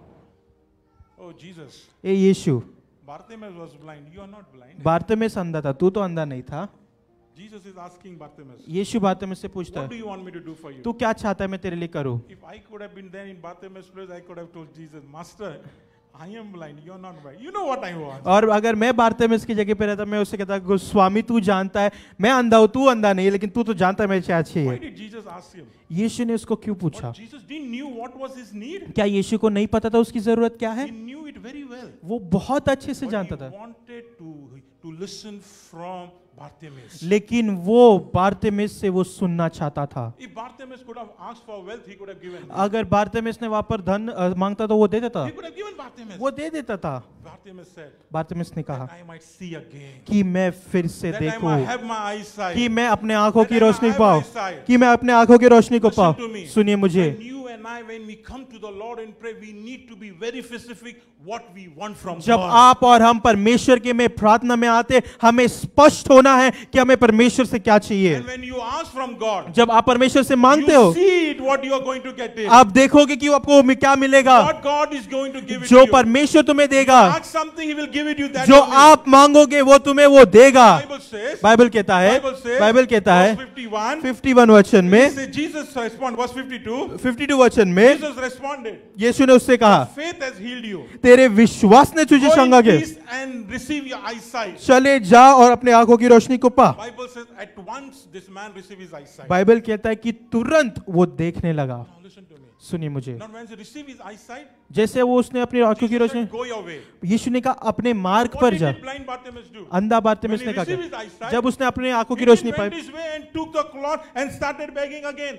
Speaker 1: Oh Jesus.
Speaker 2: A Yeshu,
Speaker 1: Bartimaeus was blind. You are not blind.
Speaker 2: बारतिमेस अंधा था, तू तो अंधा नहीं था।
Speaker 1: Jesus is asking Bartimaeus,
Speaker 2: यीशु बारतिमेस से पूछता
Speaker 1: what do
Speaker 2: है,
Speaker 1: you want me to do for you?
Speaker 2: तू क्या चाहता है मैं तेरे लिए करूं?
Speaker 1: If I could have been there in Bartimaeus' place, I could have told Jesus, Master, I am blind, you are not blind. You know what I want.
Speaker 2: और अगर मैं बारतिमेस की जगह पे रहता मैं उससे कहता स्वामी तू जानता है मैं अंधा हूं, तू अंधा नहीं, लेकिन तू तो जानता है मेरी क्या चाहिए।
Speaker 1: Why did Jesus ask him?
Speaker 2: यीशु ने उसको क्यों पूछा?
Speaker 1: But Jesus didn't knew what was his need.
Speaker 2: क्या यीशु को नहीं पता था उसकी जरूरत क्या है?
Speaker 1: He knew it very well.
Speaker 2: वो बहुत अच्छे से
Speaker 1: But
Speaker 2: जानता
Speaker 1: he
Speaker 2: था,
Speaker 1: wanted to, to listen from Bartimaeus.
Speaker 2: लेकिन वो बारतिमेस से वो सुनना चाहता था।
Speaker 1: If Bartimaeus could have asked for wealth, he could have given.
Speaker 2: अगर बारतिमेस ने वहां पर धन अ, मांगता तो वो दे देता,
Speaker 1: He could have given Bartimaeus.
Speaker 2: वो दे देता था।
Speaker 1: Bartimaeus said,
Speaker 2: बारतिमेस ने कहा
Speaker 1: I might see again.
Speaker 2: कि मैं फिर से
Speaker 1: That I
Speaker 2: देखूं,
Speaker 1: might have my eyesight.
Speaker 2: कि मैं अपने आंखों की
Speaker 1: That I
Speaker 2: रोशनी
Speaker 1: might
Speaker 2: पाऊं,
Speaker 1: have my sight.
Speaker 2: कि मैं अपने आंखों की रोशनी को
Speaker 1: Listen
Speaker 2: पाऊं।
Speaker 1: to me.
Speaker 2: सुनिए मुझे,
Speaker 1: When you and I, when we come to the Lord and pray, we need to be very specific what we want from
Speaker 2: जब
Speaker 1: God.
Speaker 2: आप और हम परमेश्वर के में प्रार्थना में आते हमें स्पष्ट होना है कि हमें परमेश्वर से क्या चाहिए।
Speaker 1: And when you ask from God,
Speaker 2: जब आप परमेश्वर से मांगते
Speaker 1: you
Speaker 2: हो
Speaker 1: see it, what you are going to get it.
Speaker 2: आप देखोगे कि आपको में क्या मिलेगा।
Speaker 1: What God is going to give it
Speaker 2: जो
Speaker 1: to you.
Speaker 2: परमेश्वर तुम्हें देगा,
Speaker 1: Ask something, He will give it you that
Speaker 2: जो
Speaker 1: only.
Speaker 2: आप मांगोगे वो तुम्हें वो देगा।
Speaker 1: Bible says,
Speaker 2: बाइबल कहता है,
Speaker 1: Bible says,
Speaker 2: बाइबल कहता है
Speaker 1: verse fifty-one,
Speaker 2: इक्यावन वचन में,
Speaker 1: he said, Jesus responded, verse fifty-two,
Speaker 2: बावन वचन में
Speaker 1: Jesus responded,
Speaker 2: यीशु ने उससे कहा
Speaker 1: faith has healed you.
Speaker 2: तेरे विश्वास ने तुझे
Speaker 1: Go
Speaker 2: शंगा
Speaker 1: in
Speaker 2: के,
Speaker 1: peace and receive your eyesight.
Speaker 2: चले जा और अपने आंखों की रोशनी को पा।
Speaker 1: Bible says, at once this man received his eyesight.
Speaker 2: Bible कहता है कि तुरंत वो देखने लगा।
Speaker 1: Now listen to me.
Speaker 2: सुनिए मुझे,
Speaker 1: Now when he received his eyesight,
Speaker 2: जैसे वो उसने अपनी आंखों की
Speaker 1: Jesus
Speaker 2: Roshni,
Speaker 1: said, go your way.
Speaker 2: यीशु ने कहा अपने मार्ग
Speaker 1: What
Speaker 2: पर
Speaker 1: did
Speaker 2: जा।
Speaker 1: the blind Bartimaeus do?
Speaker 2: अंधा बारतिमेस
Speaker 1: When
Speaker 2: ने
Speaker 1: he
Speaker 2: कहा
Speaker 1: received his
Speaker 2: क्या?
Speaker 1: eyesight,
Speaker 2: जब उसने अपने आंखों की
Speaker 1: He
Speaker 2: Roshni
Speaker 1: went
Speaker 2: pi,
Speaker 1: his way and took the cloth and started begging again.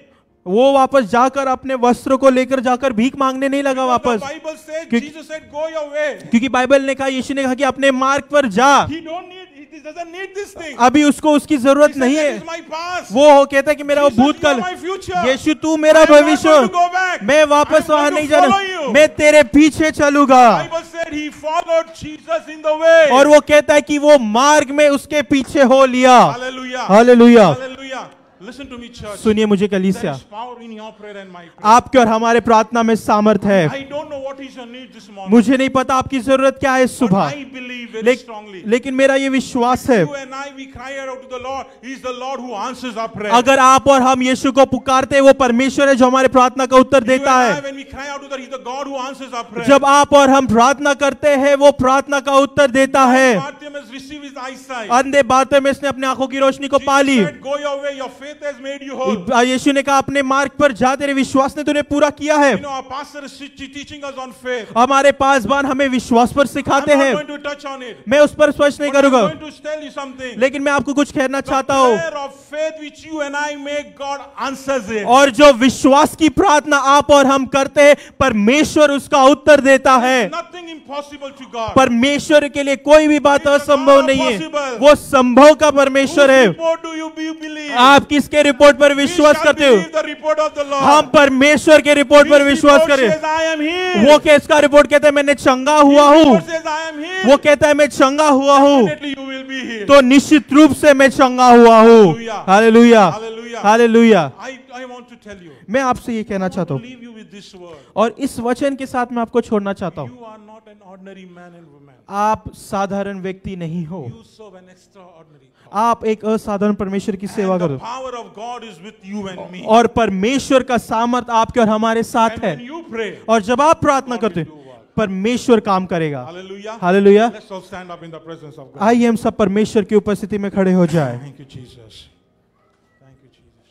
Speaker 2: वो वापस जाकर अपने वस्त्रों को लेकर जाकर भीख मांगने नहीं लगा
Speaker 1: Because
Speaker 2: वापस,
Speaker 1: the Bible said,
Speaker 2: क्योंकि-
Speaker 1: Jesus said, go your way.
Speaker 2: क्योंकि बाइबल ने कहा, यीशु ने कहा कि अपने मार्ग पर जा।
Speaker 1: He don't need, he doesn't need this thing.
Speaker 2: अभी उसको उसकी
Speaker 1: He
Speaker 2: जरूरत
Speaker 1: said,
Speaker 2: नहीं
Speaker 1: that
Speaker 2: है।
Speaker 1: is my past.
Speaker 2: वो हो कहता है कि मेरा वो
Speaker 1: Jesus, you
Speaker 2: भूतकाल,
Speaker 1: are my future.
Speaker 2: यीशु तू मेरा
Speaker 1: I am not
Speaker 2: भविष्य,
Speaker 1: going to go back.
Speaker 2: मैं वापस
Speaker 1: I am
Speaker 2: वहां
Speaker 1: going
Speaker 2: नहीं
Speaker 1: to follow
Speaker 2: जाना,
Speaker 1: you.
Speaker 2: मैं तेरे पीछे चलूंगा।
Speaker 1: Bible said he followed Jesus in the way.
Speaker 2: और वो कहता है कि वो मार्ग में उसके पीछे हो लिया।
Speaker 1: Hallelujah.
Speaker 2: Hallelujah.
Speaker 1: Hallelujah. Listen to me, church.
Speaker 2: सुनिए मुझे
Speaker 1: There
Speaker 2: कलीसिया,
Speaker 1: is power in your prayer and my prayer.
Speaker 2: आपके और हमारे प्रार्थना में सामर्थ है।
Speaker 1: I don't know what is your need this morning.
Speaker 2: मुझे नहीं पता आपकी जरूरत क्या है इस
Speaker 1: But
Speaker 2: सुबह,
Speaker 1: I believe very
Speaker 2: ले,
Speaker 1: strongly.
Speaker 2: लेकिन मेरा ये विश्वास है,
Speaker 1: You and I, we cry out to the Lord. He is the Lord who answers our prayer.
Speaker 2: अगर आप और हम यीशु को पुकारते हैं, वो परमेश्वर है जो हमारे प्रार्थना का उत्तर
Speaker 1: You and
Speaker 2: देता
Speaker 1: I,
Speaker 2: है।
Speaker 1: when we cry out to the, He is the God who answers our prayer.
Speaker 2: जब आप और हम प्रार्थना करते हैं, वो प्रार्थना का उत्तर देता है।
Speaker 1: Bartimaeus received his eyesight.
Speaker 2: अंधे बातिमेउस ने अपनी आंखों की रोशनी को पा ली।
Speaker 1: Jesus said, go your way. Your faith has made you whole.
Speaker 2: यीशु ने कहा, अपने मार्ग पर जा, तेरे विश्वास ने तूने पूरा किया है।
Speaker 1: You know, our pastor is te- teaching us on faith.
Speaker 2: हमारे पासवान हमें विश्वास पर
Speaker 1: I'm
Speaker 2: सिखाते
Speaker 1: not
Speaker 2: हैं।
Speaker 1: going to touch on it.
Speaker 2: मैं उस पर स्पर्श नहीं
Speaker 1: But I'm
Speaker 2: करूंगा,
Speaker 1: going to tell you something.
Speaker 2: लेकिन मैं आपको कुछ कहना
Speaker 1: The
Speaker 2: चाहता हूँ।
Speaker 1: prayer of faith which you and I make, God answers it.
Speaker 2: और जो विश्वास की प्रार्थना आप और हम करते हैं, परमेश्वर उसका उत्तर देता है।
Speaker 1: Nothing impossible to God.
Speaker 2: परमेश्वर के लिए कोई भी बात
Speaker 1: It is
Speaker 2: असंभव
Speaker 1: all
Speaker 2: नहीं है,
Speaker 1: possible.
Speaker 2: वो संभव का परमेश्वर
Speaker 1: Whose
Speaker 2: है।
Speaker 1: report do you be- believe?
Speaker 2: आप किसके रिपोर्ट पर
Speaker 1: We
Speaker 2: विश्वास
Speaker 1: shall
Speaker 2: करते हो?
Speaker 1: believe the report of the Lord.
Speaker 2: हम परमेश्वर के रिपोर्ट पर
Speaker 1: His
Speaker 2: विश्वास
Speaker 1: report
Speaker 2: करें।
Speaker 1: says, I am healed.
Speaker 2: वो किसका रिपोर्ट कहता है? मैंने चंगा
Speaker 1: His
Speaker 2: हुआ हूँ।
Speaker 1: report says, I am healed.
Speaker 2: वो कहता है मैं चंगा हुआ हूँ,
Speaker 1: Definitely you will be healed.
Speaker 2: तो निश्चित रूप से मैं चंगा हुआ हूँ।
Speaker 1: Hallelujah.
Speaker 2: Hallelujah,
Speaker 1: Hallelujah.
Speaker 2: Hallelujah.
Speaker 1: I, I want to tell you.
Speaker 2: मैं आपसे ये कहना
Speaker 1: I want
Speaker 2: चाहता
Speaker 1: to
Speaker 2: हूँ,
Speaker 1: leave you with this word.
Speaker 2: और इस वचन के साथ मैं आपको छोड़ना चाहता हूँ।
Speaker 1: You are not an ordinary man and woman.
Speaker 2: आप साधारण व्यक्ति नहीं हो,
Speaker 1: You serve an extraordinary God.
Speaker 2: आप एक असाधारण परमेश्वर की सेवा
Speaker 1: And the
Speaker 2: करो,
Speaker 1: power of God is with you and me.
Speaker 2: और परमेश्वर का सामर्थ आपके और हमारे साथ
Speaker 1: And
Speaker 2: है।
Speaker 1: when you pray,
Speaker 2: और जब आप प्रार्थना
Speaker 1: God will
Speaker 2: करते
Speaker 1: do
Speaker 2: हो,
Speaker 1: work.
Speaker 2: परमेश्वर काम करेगा।
Speaker 1: Hallelujah.
Speaker 2: Hallelujah.
Speaker 1: Let's all stand up in the presence of God.
Speaker 2: आइए हम सब परमेश्वर की उपस्थिति में खड़े हो जाए।
Speaker 1: Thank you, Jesus. Thank you, Jesus.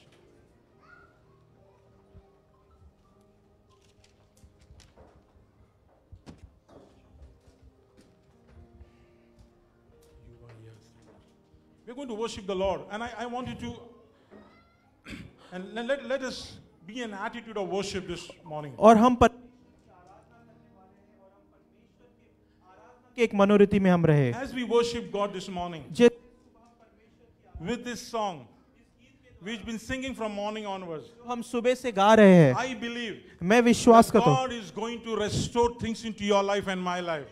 Speaker 1: You are here. We're going to worship the Lord, and I, I want you to, and let, let, let us be an attitude of worship this morning.
Speaker 2: और हम पर के एक मनोरीति में हम रहे।
Speaker 1: As we worship God this morning
Speaker 2: J
Speaker 1: with this song, we've been singing from morning onwards.
Speaker 2: हम सुबह से गा रहे हैं,
Speaker 1: I believe
Speaker 2: मैं विश्वास
Speaker 1: that
Speaker 2: करता हूँ
Speaker 1: God is going to restore things into your life and my life.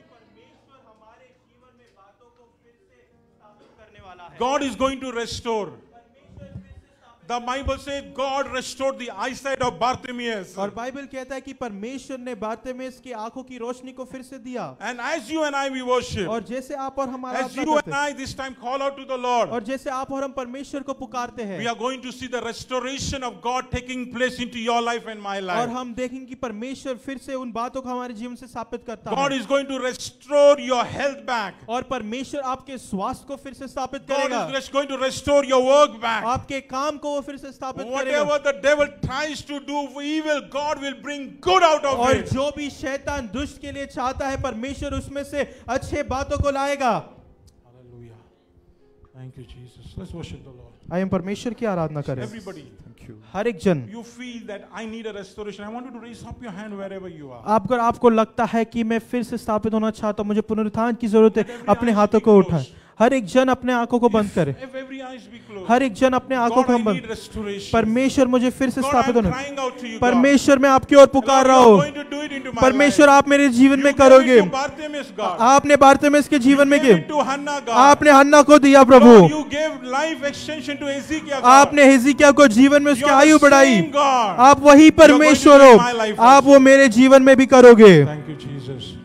Speaker 1: God is going to restore. The Bible says God restored the eyesight of Bartimaeus.
Speaker 2: और बाइबल कहता है कि परमेश्वर ने बारतिमेउस की आंखों की रोशनी को फिर से दिया।
Speaker 1: And as you and I we worship,
Speaker 2: और जैसे आप और हमारा
Speaker 1: as
Speaker 2: आराधना
Speaker 1: you
Speaker 2: करते
Speaker 1: and
Speaker 2: हैं,
Speaker 1: I this time call out to the Lord,
Speaker 2: और जैसे आप और हम परमेश्वर को पुकारते
Speaker 1: we
Speaker 2: हैं,
Speaker 1: are going to see the restoration of God taking place into your life and my
Speaker 2: और
Speaker 1: life.
Speaker 2: हम देखेंगे कि परमेश्वर फिर से उन बातों को हमारे जीवन से स्थापित करता
Speaker 1: God
Speaker 2: है,
Speaker 1: is going to restore your health back.
Speaker 2: और परमेश्वर आपके स्वास्थ्य को फिर से स्थापित
Speaker 1: God
Speaker 2: करेगा,
Speaker 1: is just going to restore your work back.
Speaker 2: आपके काम को वो फिर से स्थापित करेगा,
Speaker 1: Whatever the devil tries to do for evil, God will bring good out of
Speaker 2: और
Speaker 1: it.
Speaker 2: जो भी शैतान दुष्ट के लिए चाहता है, परमेश्वर उसमें से अच्छे बातों को लाएगा।
Speaker 1: Hallelujah. Thank you, Jesus. Let's worship the Lord.
Speaker 2: आइए हम परमेश्वर की आराधना करें।
Speaker 1: Everybody,
Speaker 2: हर एक जन,
Speaker 1: you feel that I need a restoration. I want you to raise up your hand wherever you are.
Speaker 2: आपको आपको लगता है कि मैं फिर से स्थापित होना चाहता हूँ, मुझे पुनरुत्थान की जरूरत है,
Speaker 1: Every
Speaker 2: अपने
Speaker 1: eyes
Speaker 2: हाथों
Speaker 1: be
Speaker 2: को
Speaker 1: closed.
Speaker 2: उठाएं। हर एक जन अपने आंखों को बंद करे,
Speaker 1: If every eyes be closed.
Speaker 2: हर एक जन अपने आंखों
Speaker 1: God,
Speaker 2: को
Speaker 1: I
Speaker 2: बंद।
Speaker 1: need restoration.
Speaker 2: परमेश्वर मुझे फिर से
Speaker 1: God,
Speaker 2: स्थापित
Speaker 1: I'm
Speaker 2: होना,
Speaker 1: crying out to you, God.
Speaker 2: परमेश्वर मैं आपकी ओर पुकार
Speaker 1: Lord,
Speaker 2: रहा
Speaker 1: you are
Speaker 2: हूँ,
Speaker 1: going to do it into my
Speaker 2: परमेश्वर
Speaker 1: life.
Speaker 2: आप मेरे जीवन
Speaker 1: You
Speaker 2: में
Speaker 1: gave
Speaker 2: करोगे।
Speaker 1: it to Bartimaeus, God.
Speaker 2: आपने बारतिमेउस के जीवन में
Speaker 1: You gave
Speaker 2: किया,
Speaker 1: it to Hannah, God.
Speaker 2: आपने हन्ना को दिया प्रभु,
Speaker 1: Lord, you gave life extension to Ezekiel, God.
Speaker 2: आपने हिजकिय्याह को जीवन में
Speaker 1: You
Speaker 2: उसकी
Speaker 1: are
Speaker 2: आयु
Speaker 1: the
Speaker 2: बढ़ाई,
Speaker 1: same God.
Speaker 2: आप वही परमेश्वर
Speaker 1: do
Speaker 2: हो,
Speaker 1: in my life
Speaker 2: आप
Speaker 1: also.
Speaker 2: वो मेरे जीवन में भी करोगे।
Speaker 1: Thank you, Jesus.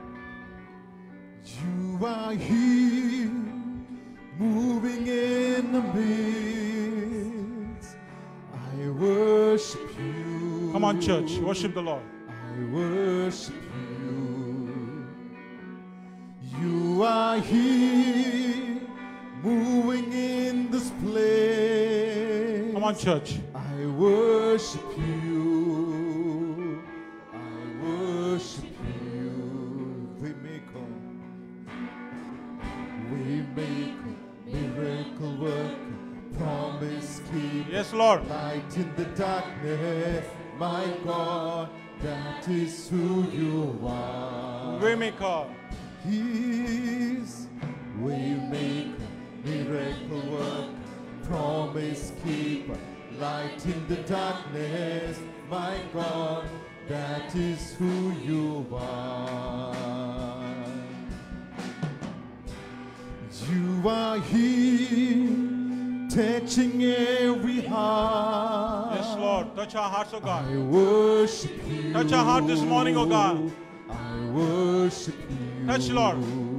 Speaker 3: You are here, moving in the midst. I worship you.
Speaker 1: Come on, church. Worship the Lord.
Speaker 3: I worship you. You are here, moving in this place.
Speaker 1: Come on, church.
Speaker 3: I worship you. I worship you. We make a, we make a miracle work, promise keep.
Speaker 1: Yes, Yes, Lord.
Speaker 3: Light in the darkness, my God, that is who you are.
Speaker 1: Waymaker.
Speaker 3: He's waymaker, miracle work, promise keeper. Light in the darkness, my God, that is who you are. You are here, touching every heart.
Speaker 1: Yes, Lord. Touch our hearts, oh God.
Speaker 3: I worship you.
Speaker 1: Touch our heart this morning, oh God.
Speaker 3: I worship you.
Speaker 1: Touch, Lord.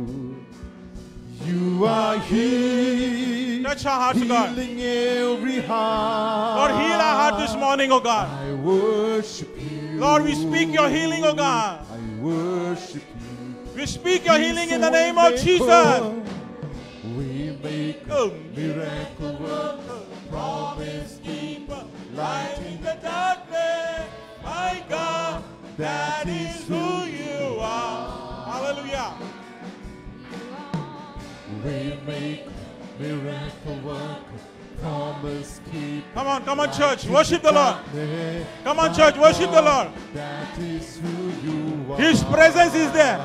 Speaker 3: You are here.
Speaker 1: Touch our hearts, oh God.
Speaker 3: Healing every heart.
Speaker 1: Lord, heal our heart this morning, oh God.
Speaker 3: I worship you.
Speaker 1: Lord, we speak your healing, oh God.
Speaker 3: I worship you.
Speaker 1: We speak your healing in the name of Jesus.
Speaker 3: We make
Speaker 1: Oh.
Speaker 3: miracle worker, promise keeper,
Speaker 1: Light in the darkness, my God, that is who you are. Hallelujah.
Speaker 3: we make miracle worker, promise keeper.
Speaker 1: Come on, come on, church. Worship the Lord. Come on, church. Worship the Lord.
Speaker 3: That is who you are.
Speaker 1: His presence is there.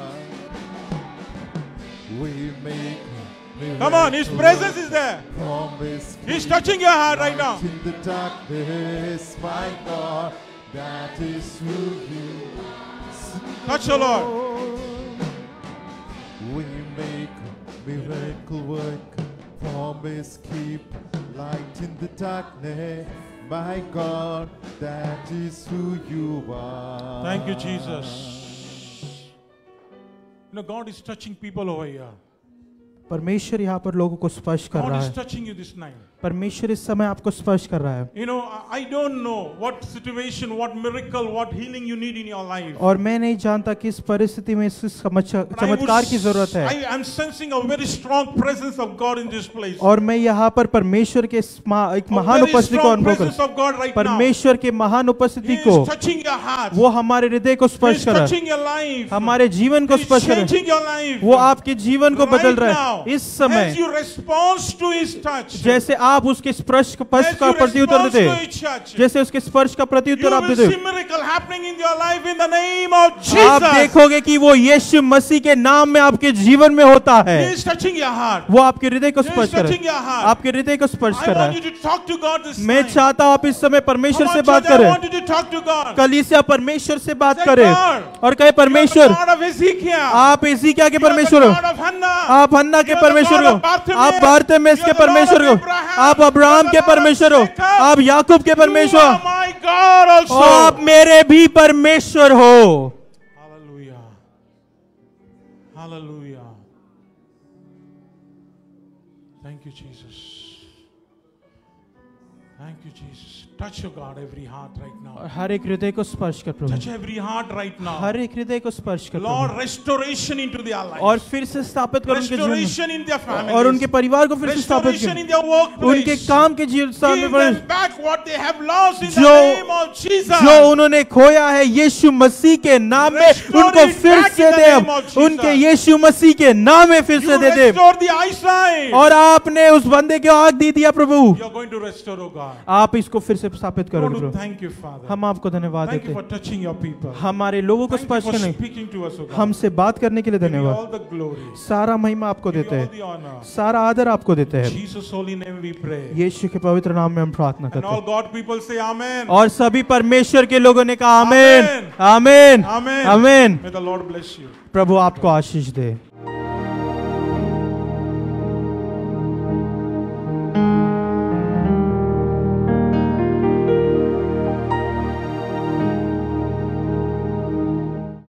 Speaker 3: We make
Speaker 1: Come on, His presence is there.
Speaker 3: promise
Speaker 1: He's touching your heart right now.
Speaker 3: in the darkness, my God, that is who you are.
Speaker 1: Touch the Lord.
Speaker 3: We make miracle work, promise keep, light in the darkness, my God, that is who you are.
Speaker 1: Thank you, Jesus. You know, God is touching people over here.
Speaker 2: परमेश्वर यहाँ पर लोगों को स्पर्श कर
Speaker 1: God
Speaker 2: रहा
Speaker 1: is
Speaker 2: है।
Speaker 1: touching you this night.
Speaker 2: परमेश्वर इस समय आपको स्पर्श कर रहा है।
Speaker 1: You know, I I don't know what situation, what miracle, what healing you need in your life.
Speaker 2: और मैं नहीं जानता किस परिस्थिति में इस समझ-
Speaker 1: But I would
Speaker 2: चमत्कार की जरूरत
Speaker 1: s-
Speaker 2: है।
Speaker 1: I am sensing a very strong presence of God in this place.
Speaker 2: और मैं यहाँ पर परमेश्वर के इस मा- एक
Speaker 1: A
Speaker 2: महान
Speaker 1: very
Speaker 2: उपस्थिति को
Speaker 1: strong
Speaker 2: अनुभव
Speaker 1: presence
Speaker 2: कर
Speaker 1: of God right now.
Speaker 2: परमेश्वर के महान उपस्थिति
Speaker 1: He
Speaker 2: को
Speaker 1: is touching your heart.
Speaker 2: वो हमारे हृदय को
Speaker 1: He
Speaker 2: स्पर्श
Speaker 1: is
Speaker 2: कर रहा है,
Speaker 1: touching your life.
Speaker 2: हमारे जीवन को
Speaker 1: He is
Speaker 2: स्पर्श कर रहा है,
Speaker 1: changing your life.
Speaker 2: वो आपके जीवन को बदल
Speaker 1: Right
Speaker 2: रहा
Speaker 1: now,
Speaker 2: है। इस समय
Speaker 1: as you respond to His touch,
Speaker 2: जैसे आप उसके स्पर्श स्पर्श
Speaker 1: as
Speaker 2: का
Speaker 1: you
Speaker 2: प्रत्युत्तर
Speaker 1: respond
Speaker 2: देते
Speaker 1: to
Speaker 2: हैं,
Speaker 1: His touch,
Speaker 2: जैसे उसके स्पर्श का
Speaker 1: you
Speaker 2: प्रत्युत्तर आप
Speaker 1: will
Speaker 2: देते
Speaker 1: see
Speaker 2: हो,
Speaker 1: miracle happening in your life in the name of
Speaker 2: आप
Speaker 1: Jesus.
Speaker 2: देखोगे कि वो यीशु मसीह के नाम में आपके जीवन में होता
Speaker 1: He
Speaker 2: है।
Speaker 1: is touching your heart.
Speaker 2: वो आपके हृदय को
Speaker 1: He is
Speaker 2: स्पर्श कर
Speaker 1: touching
Speaker 2: रहा
Speaker 1: your
Speaker 2: है,
Speaker 1: heart.
Speaker 2: आपके हृदय को स्पर्श
Speaker 1: I
Speaker 2: कर रहा
Speaker 1: want
Speaker 2: है।
Speaker 1: you to talk to God this
Speaker 2: मैं
Speaker 1: time.
Speaker 2: चाहता हूँ आप इस समय परमेश्वर
Speaker 1: Come
Speaker 2: से
Speaker 1: on,
Speaker 2: बात
Speaker 1: church, I
Speaker 2: करें,
Speaker 1: want you to talk to God.
Speaker 2: कलीसिया परमेश्वर से बात
Speaker 1: Say,
Speaker 2: करें
Speaker 1: God,
Speaker 2: और कहे
Speaker 1: You are the
Speaker 2: परमेश्वर
Speaker 1: God of Ezekiel.
Speaker 2: आप इसिकिया के
Speaker 1: You are the
Speaker 2: परमेश्वर हो,
Speaker 1: God of Hannah.
Speaker 2: आप हन्ना के
Speaker 1: You are the
Speaker 2: परमेश्वर
Speaker 1: God
Speaker 2: हो,
Speaker 1: of Bartimaeus.
Speaker 2: आप बारतेमेस
Speaker 1: You
Speaker 2: के
Speaker 1: are the Lord
Speaker 2: परमेश्वर
Speaker 1: of
Speaker 2: हो,
Speaker 1: Abraham.
Speaker 2: आप
Speaker 1: You
Speaker 2: अब्राहम
Speaker 1: are
Speaker 2: के
Speaker 1: the Lord of
Speaker 2: परमेश्वर हो,
Speaker 1: Jacob.
Speaker 2: आप याकूब के
Speaker 1: You
Speaker 2: परमेश्वर
Speaker 1: are
Speaker 2: हो,
Speaker 1: my God also.
Speaker 2: और आप मेरे भी परमेश्वर हो।
Speaker 1: Hallelujah. Hallelujah. Thank you, Jesus. Thank you, Jesus. Touch, your God, every heart right
Speaker 2: और
Speaker 1: now.
Speaker 2: हर एक हृदय को स्पर्श कर प्रभु,
Speaker 1: Touch every heart right now.
Speaker 2: हर एक हृदय को स्पर्श कर
Speaker 1: Lord,
Speaker 2: Prabhu,
Speaker 1: restoration into their lives.
Speaker 2: और फिर से स्थापित कर उनके जीवन में,
Speaker 1: Restoration in their families.
Speaker 2: और उनके परिवार को फिर से स्थापित
Speaker 1: Restoration in
Speaker 2: कर,
Speaker 1: their workplace.
Speaker 2: उनके काम के जीवन स्थान
Speaker 1: Give
Speaker 2: में,
Speaker 1: them back what they have lost in the
Speaker 2: जो
Speaker 1: name of Jesus.
Speaker 2: जो उन्होंने खोया है यीशु मसीह के नाम में
Speaker 1: Restore
Speaker 2: उनको
Speaker 1: it
Speaker 2: फिर
Speaker 1: back
Speaker 2: से
Speaker 1: in the
Speaker 2: they,
Speaker 1: name of Jesus.
Speaker 2: उनके यीशु मसीह के नाम में फिर
Speaker 1: You
Speaker 2: से दे दे।
Speaker 1: restore the eyesight.
Speaker 2: और आपने उस बंदे को आग दी दिया प्रभु,
Speaker 1: You are going to restore, oh God.
Speaker 2: आप इसको फिर से स्थापित
Speaker 1: I
Speaker 2: करो
Speaker 1: want to
Speaker 2: Prabhu.
Speaker 1: thank you, Father.
Speaker 2: हम आपको धन्यवाद
Speaker 1: Thank you
Speaker 2: देते
Speaker 1: for
Speaker 2: हैं,
Speaker 1: touching your people.
Speaker 2: हमारे लोगों को
Speaker 1: Thank you
Speaker 2: स्पर्श
Speaker 1: for
Speaker 2: करने,
Speaker 1: speaking to us, oh God.
Speaker 2: हमसे बात करने के लिए
Speaker 1: Give you all
Speaker 2: धन्यवाद।
Speaker 1: the glory.
Speaker 2: सारा महिमा आपको
Speaker 1: Give
Speaker 2: देते
Speaker 1: you all
Speaker 2: हैं,
Speaker 1: the honor.
Speaker 2: सारा आदर आपको देते
Speaker 1: In
Speaker 2: हैं।
Speaker 1: Jesus' holy name we pray.
Speaker 2: यीशु के पवित्र नाम में हम प्रार्थना
Speaker 1: And
Speaker 2: करते
Speaker 1: all
Speaker 2: हैं,
Speaker 1: God people say Amen.
Speaker 2: और सभी परमेश्वर के लोगों ने कहा आमीन,
Speaker 1: Amen.
Speaker 2: आमीन,
Speaker 1: Amen.
Speaker 2: आमीन।
Speaker 1: May the Lord bless you.
Speaker 2: प्रभु आपको आशीष दे।